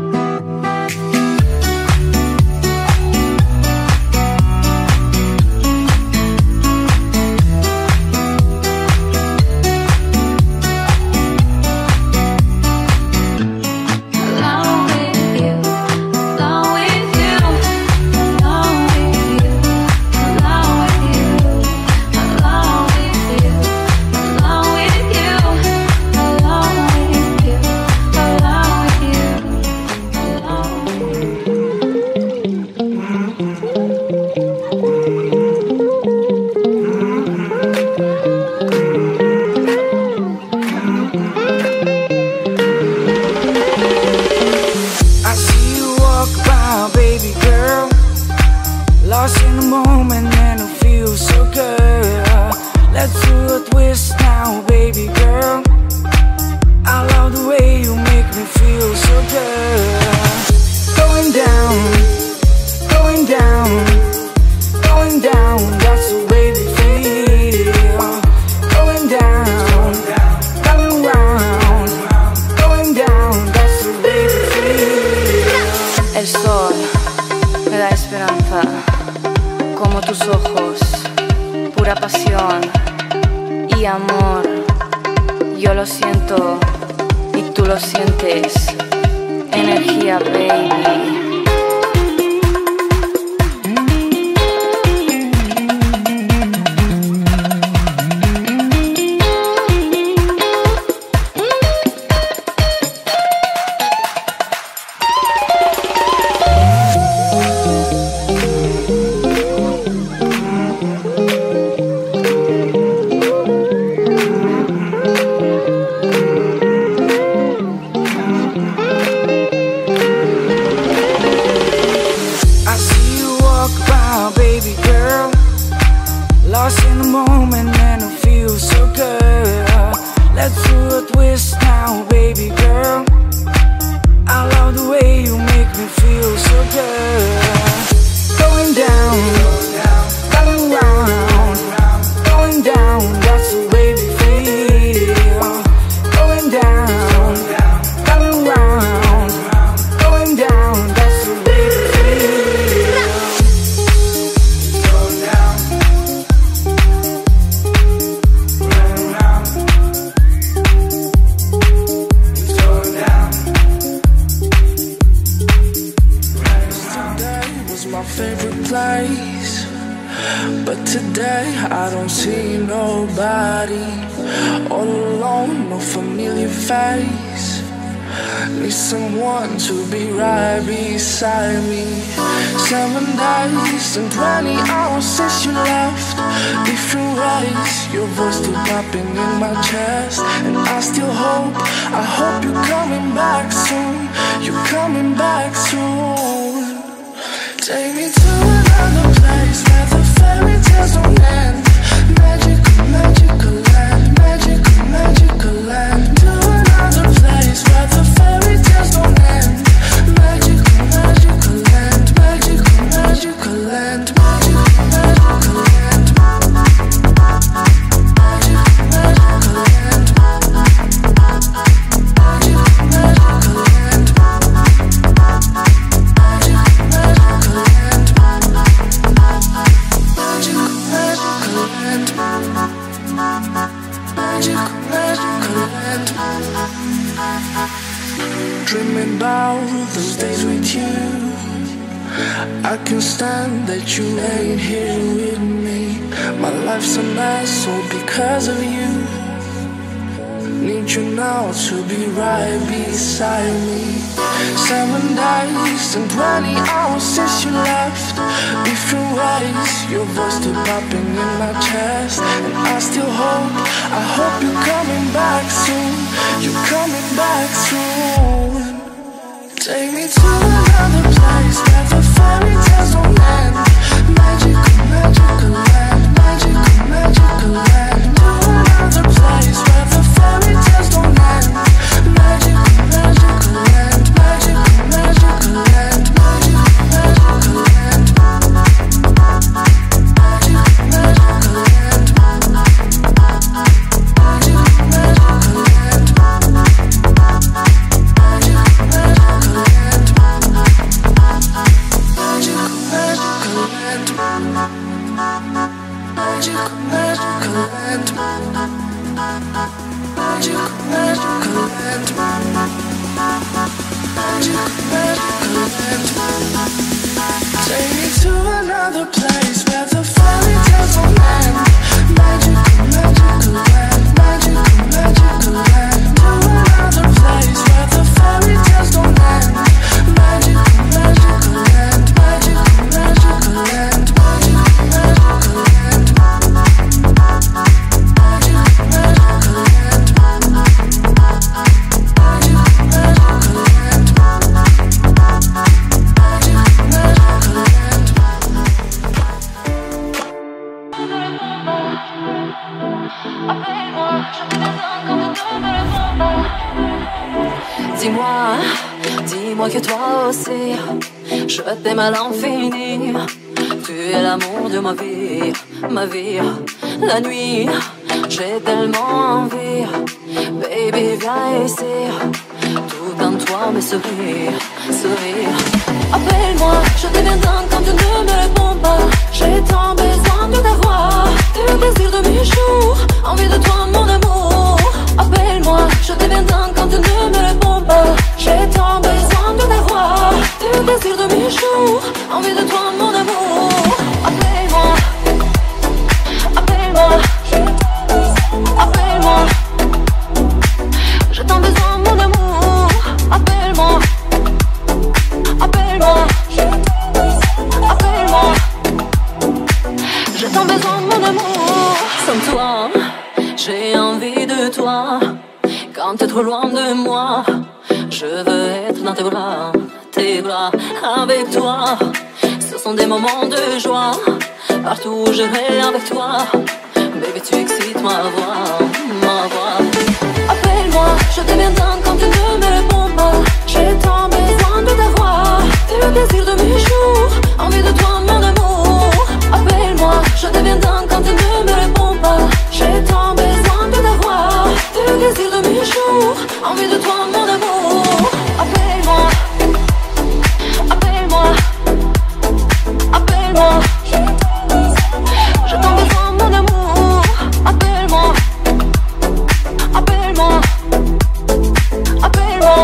Lost in the moment and it feels so good. Let's do a twist now, baby girl. I love the way you make me feel so good. Going down, going down, going down, that's the way we feel. Going down, coming round, going down, that's the way we feel. El sol me da esperanza, como tus ojos, pura pasión y amor. Yo lo siento y tú lo sientes, energía, baby. Lost in the moment and it feels so good. Let's do a twist now, baby girl. I love the way you make me feel so good. Going down, coming round, going down, that's the way we feel. Going down, coming round, going down, that's the way we feel. Going down. My favorite place, but today I don't see nobody. All alone, no familiar face. Need someone to be right beside me. Seven days and twenty hours since you left. Different ways, your voice still popping in my chest. And I still hope, I hope you're coming back soon. You're coming back soon. Take me to another place where the fairy tales don't end. Magical, magical land, magical, magical land. To another place where the fairy tales don't end. Magical, magical land, magical, magical land, magical, magical land. Magical, magical land. Magical, magical land. Dreaming about those days with you. I can't stand that you ain't here with me. My life's a mess all because of you. Need you now to be right beside me. Seven days and twenty hours since you left. Different ways, your voice still popping in my chest. And I still hope, I hope you're coming back soon. You're coming back soon. Take me to another place where the fairy tales don't end. Magical, magical land, magical, magical land. To another place where the fairy tales don't end. Magical, magical land, magical, magical land, magical, magical land. Magical, magical land. Magical, magical land. Magical, magical land. Magical, magical land. Magical, magical land. Take me to another place where the fairy tales don't end. Magical, magical land. Magical, magical land. To another place where the fairy tales don't end. Magical, magical land. Magical, magical land. Magical, magical land. Dis-moi, dis-moi que toi aussi, je t'aime à l'infini. Tu es l'amour de ma vie, ma vie. La nuit, j'ai tellement envie. Baby, viens ici. Tout en toi me sourit, sourit. Appelle-moi, je deviens dingue quand tu ne me réponds pas. J'ai tant besoin de ta voix, du désir de mes jours, envie de toi mon amour. Appelle-moi, je deviens dingue quand tu ne me réponds pas. J'ai tant besoin de ta voix, du désir de mes jours, envie de toi mon amour. Appelle-moi, appelle-moi, appelle-moi. J'ai tant besoin mon amour. Appelle-moi, appelle-moi, appelle-moi. J'ai tant besoin mon amour. Sans toi, j'ai envie de toi. Quand t'es trop loin de moi, je veux être dans tes bras, tes bras avec toi. Ce sont des moments de joie, partout où je vais avec toi. Baby, tu excites ma voix, ma voix. Appelle-moi, je deviens dingue quand tu ne me réponds pas. J'ai tant besoin de ta voix, du désir de mes jours, envie de toi mon amour. Appelle-moi, je deviens dingue quand tu ne me réponds pas. J'ai tant besoin de ta voix, du désir de mes jours, envie de toi mon amour. Appelle-moi, appelle-moi, appelle-moi. J'ai tant besoin mon amour. Appelle-moi, appelle-moi, appelle-moi.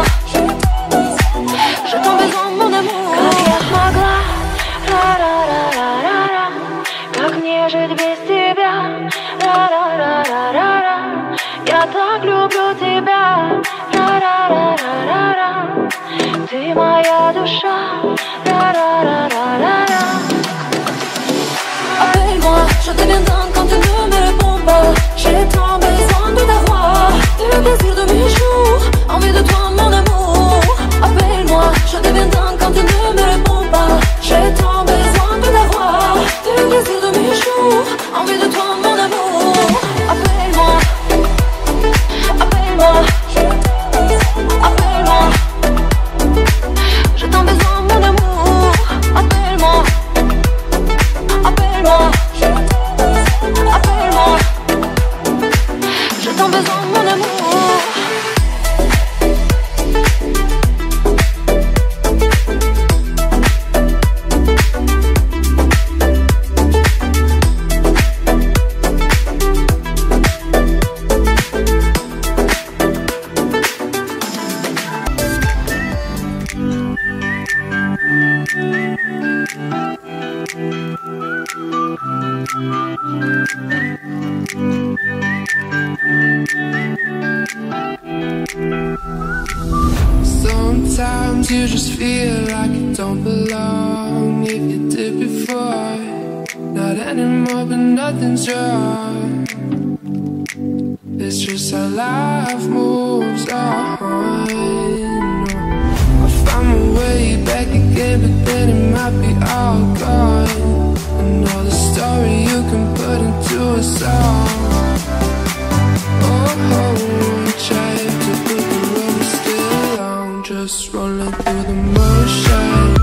J'ai tant besoin mon amour. Как я смогла, ра-ра-ра-ра-ра-ра, как мне жить без тебя, ра-ра-ра-ра-ра-ра. Я так люблю тебя, ра-ра-ра-ра-ра-ра. Ты моя душа, ра-ра-ра-ра-ра-ра. Appelle-moi, je deviens dingue quand tu ne me réponds pas. J'ai tant besoin de ta voix, du désir de mes jours, envie de toi mon amour. Appelle-moi, je deviens dingue quand tu ne me réponds pas. J'ai tant Sometimes you just feel like you don't belong. If you did before, not anymore, but nothing's wrong. It's just how life moves on. I found my way back again, but then it might be all gone. Another story you can put into a song. Oh, I tried to put the road still on, just rolling through the motions.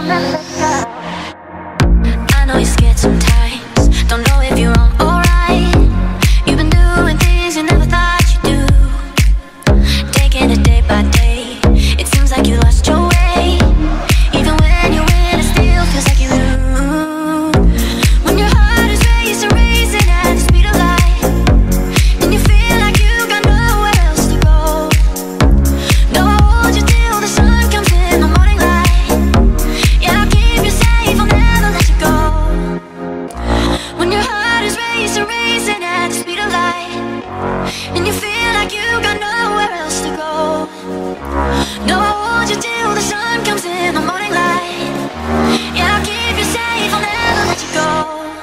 I know you're scared sometimes, don't know if you're wrong or right. You've been doing things you never thought you'd do, taking it day by day. It seems like you lost your way. Even when you win, it still feels like you lose. When your heart is racing, racing at the speed of light, and you feel like you got nowhere else to go. No, I hold you till the sun comes in the morning light. Yeah, I'll keep you safe, I'll never let you go. When your heart is racing, racing at the speed of light, and you feel like you got nowhere else to go. No, I hold you till the sun comes in the morning light. Yeah, I'll keep you safe, I'll never let you go.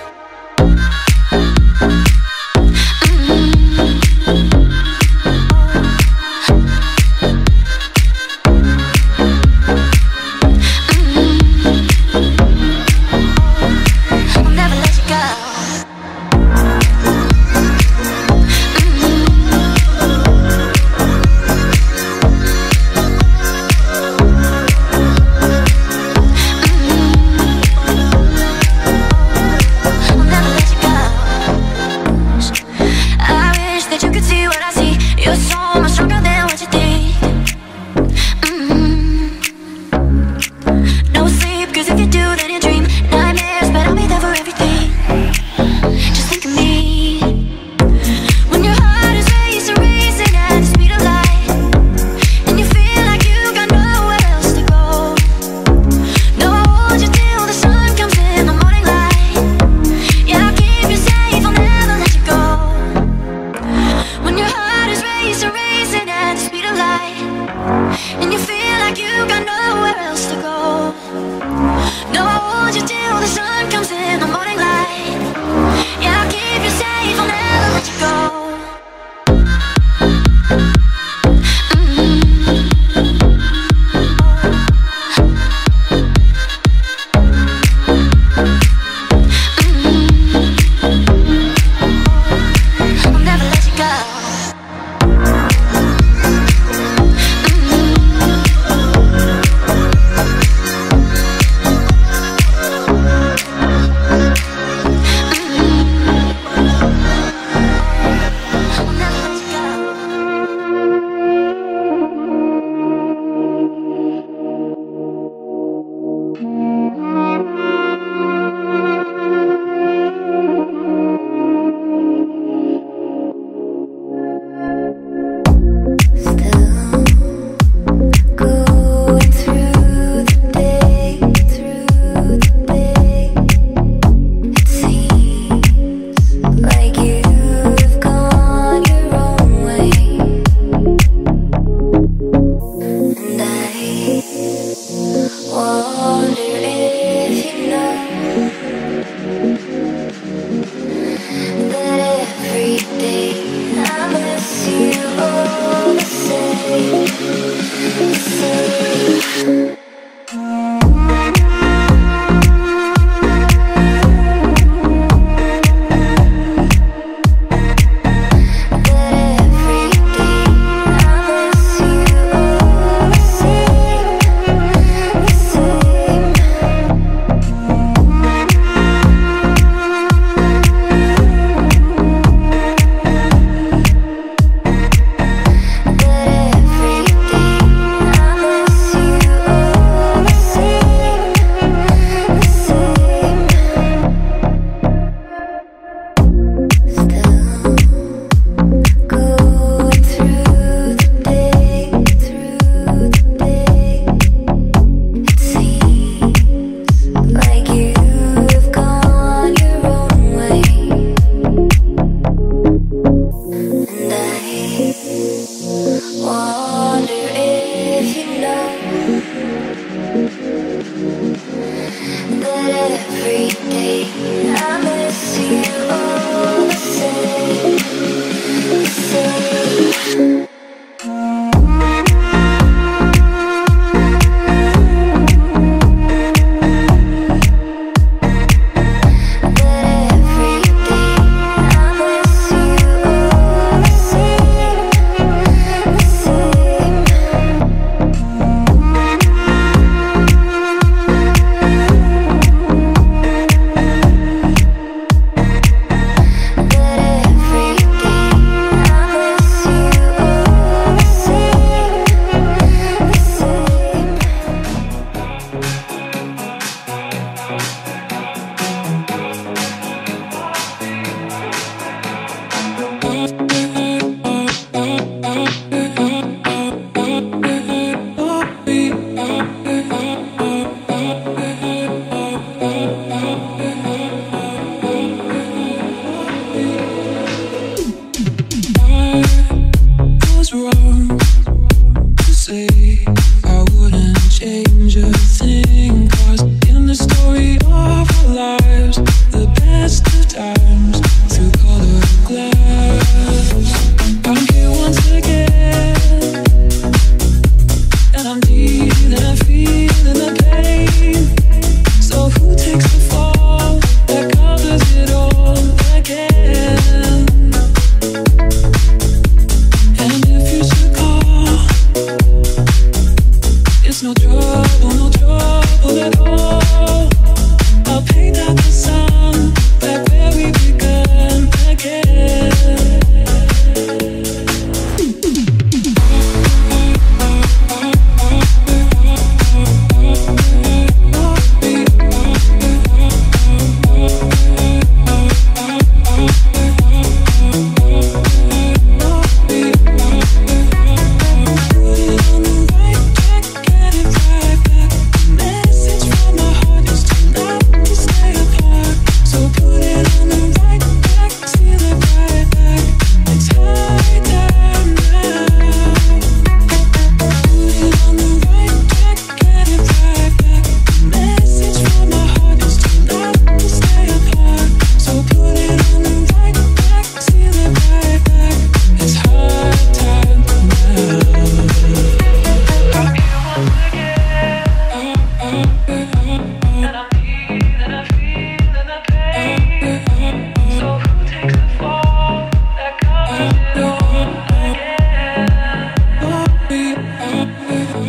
I'll never let you go. I'll never let you go. I wish that you could see what I see. You're so much stronger than what you think. Mm. No sleep, cause if you do, then you dream nightmares, but I'll be there for everything. Just think of me. When your heart is racing, racing at the speed of light, and you feel like you got nowhere else to go. No, I hold you till the sun comes in the morning light. Yeah, I'll keep you safe, I'll never let you go. When your heart is racing, racing at the speed of light, and you feel like you got nowhere else to go. No, I hold you till the sun comes in the morning light. Yeah, I'll keep you safe, I'll never let you go. I'll never let you go.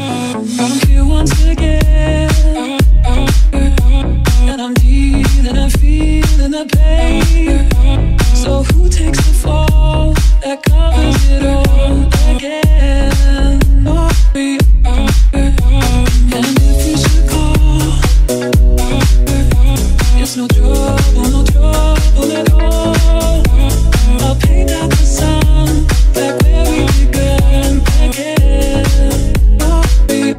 I'm here once again, and I'm dealing and feeling the pain. So who takes the fall that covers it all again? Oh, we, and if you should call, it's no trouble, no trouble at all. I'll paint out the sun back where we began again. Oh, we,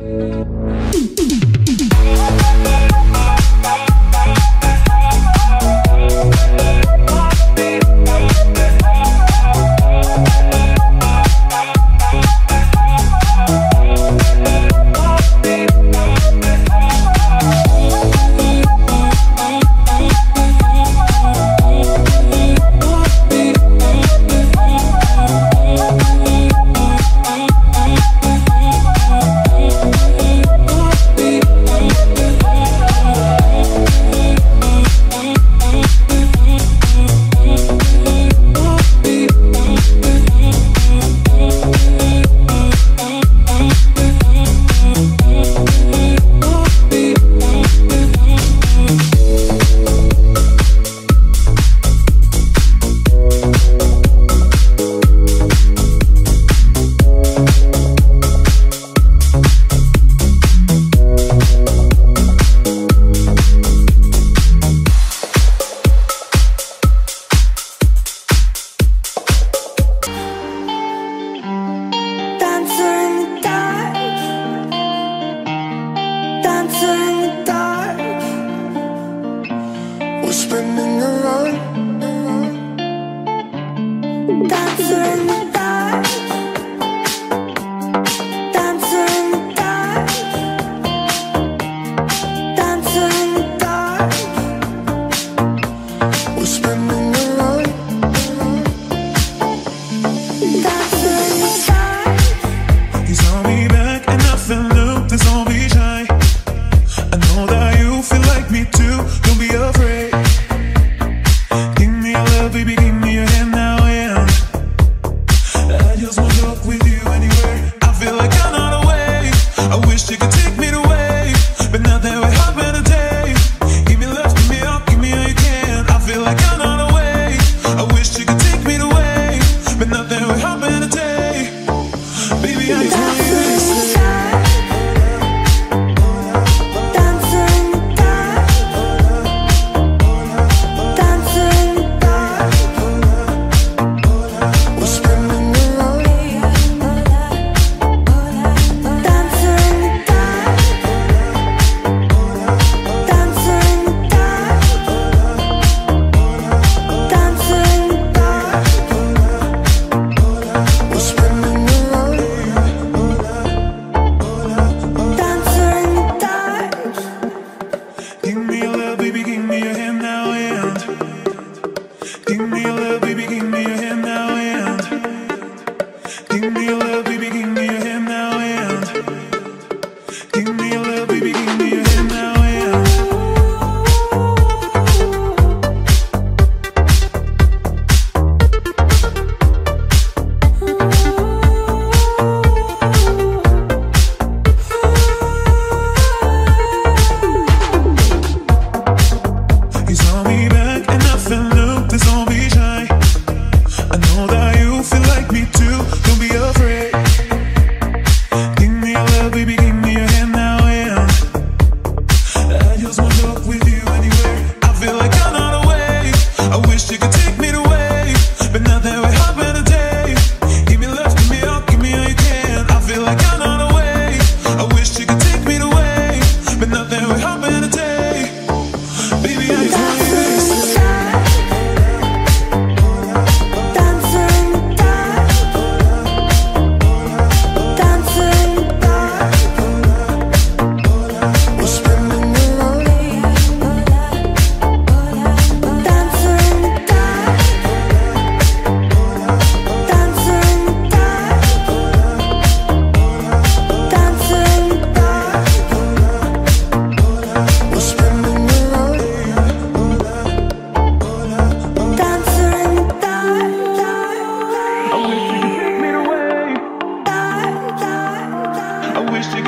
Give me your love, baby, give me your hand now.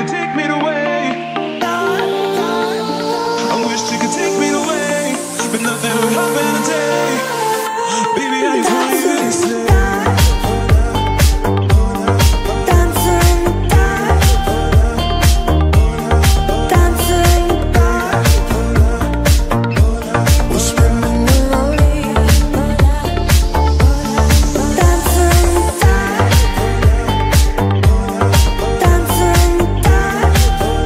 could take me away. I wish you could take me away, but nothing will happen today. Baby, I just want you to stay. Dancing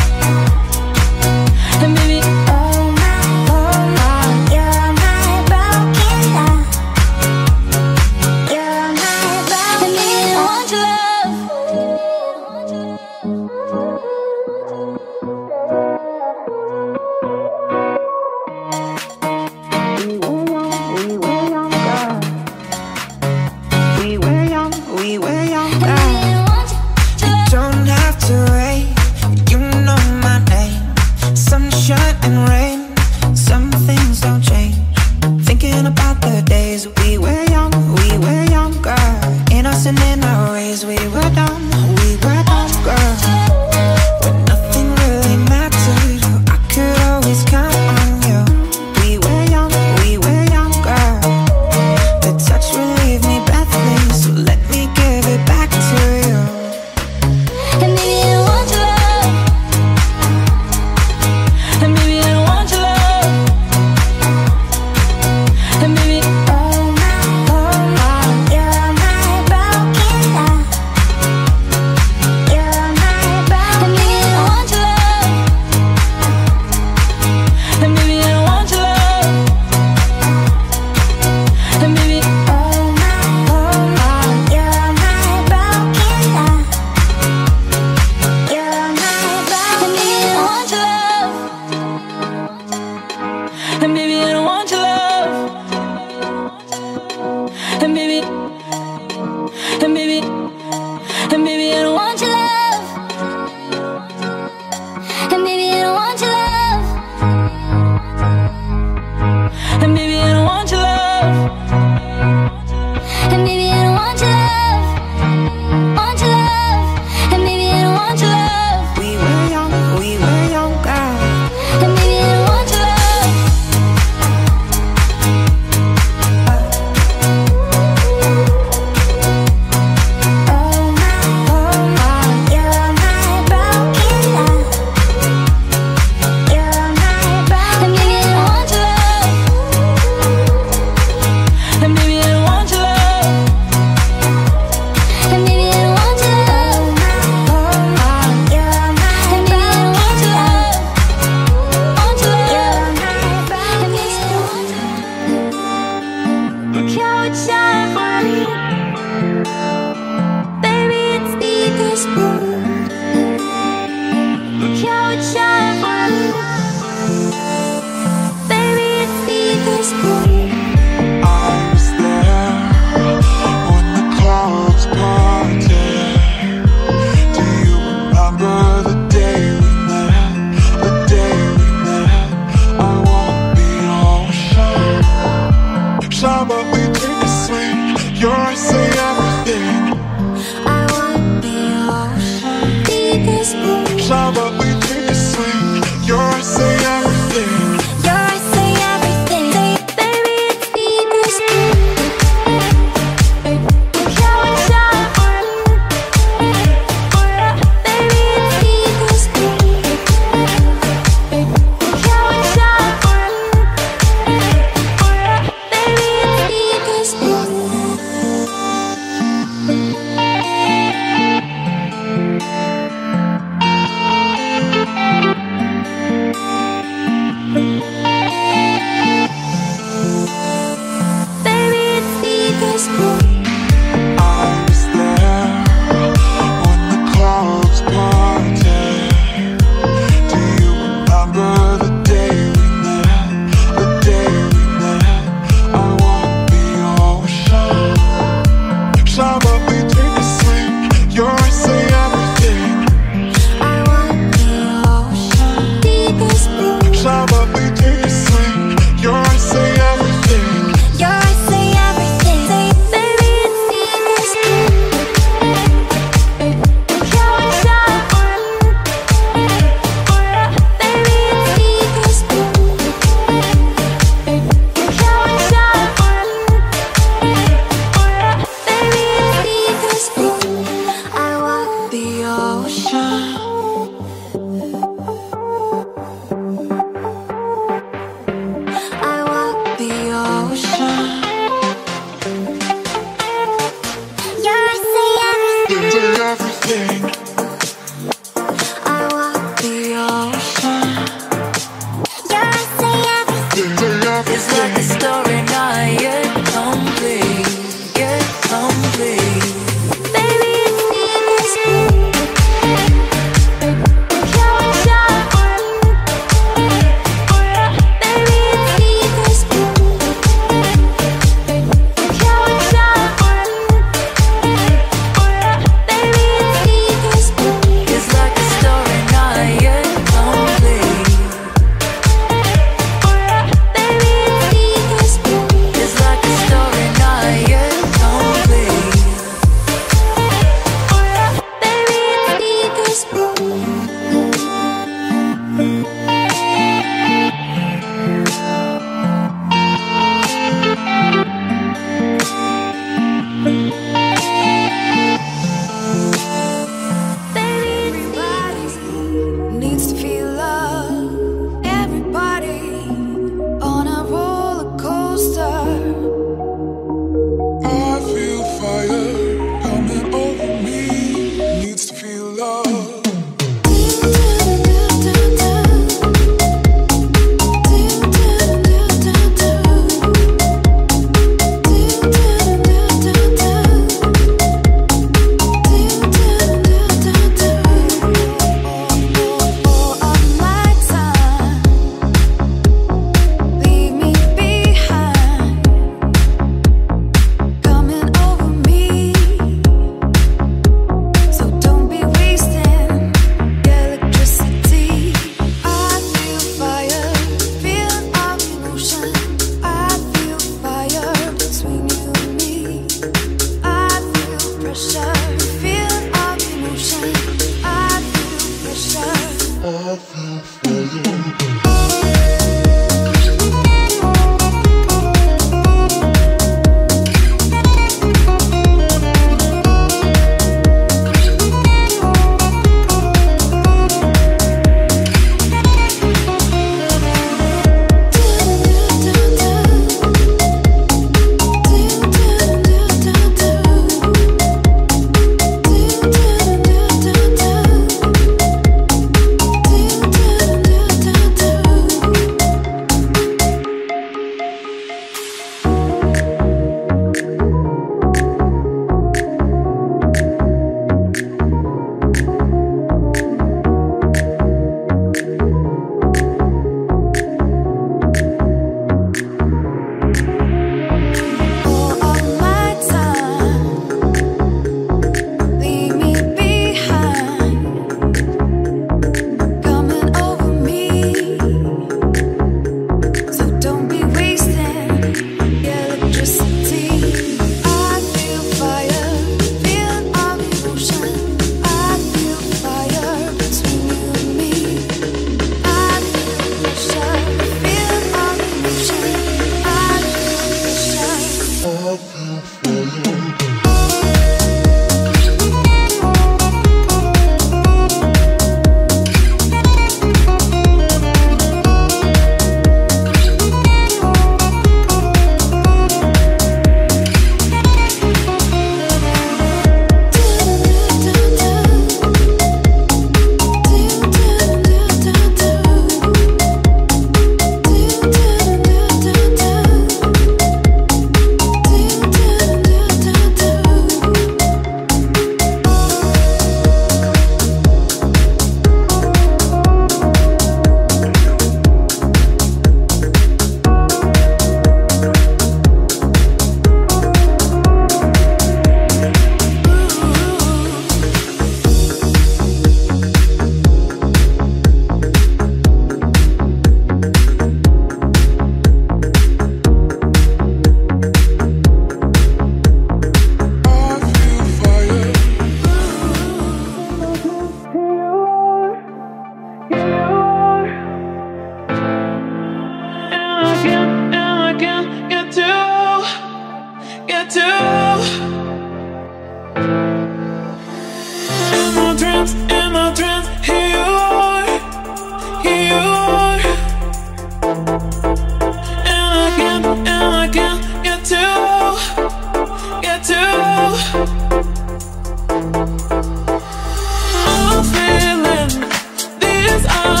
I'm feeling these eyes.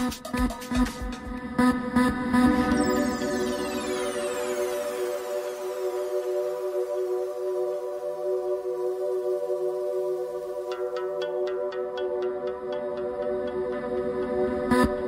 Uh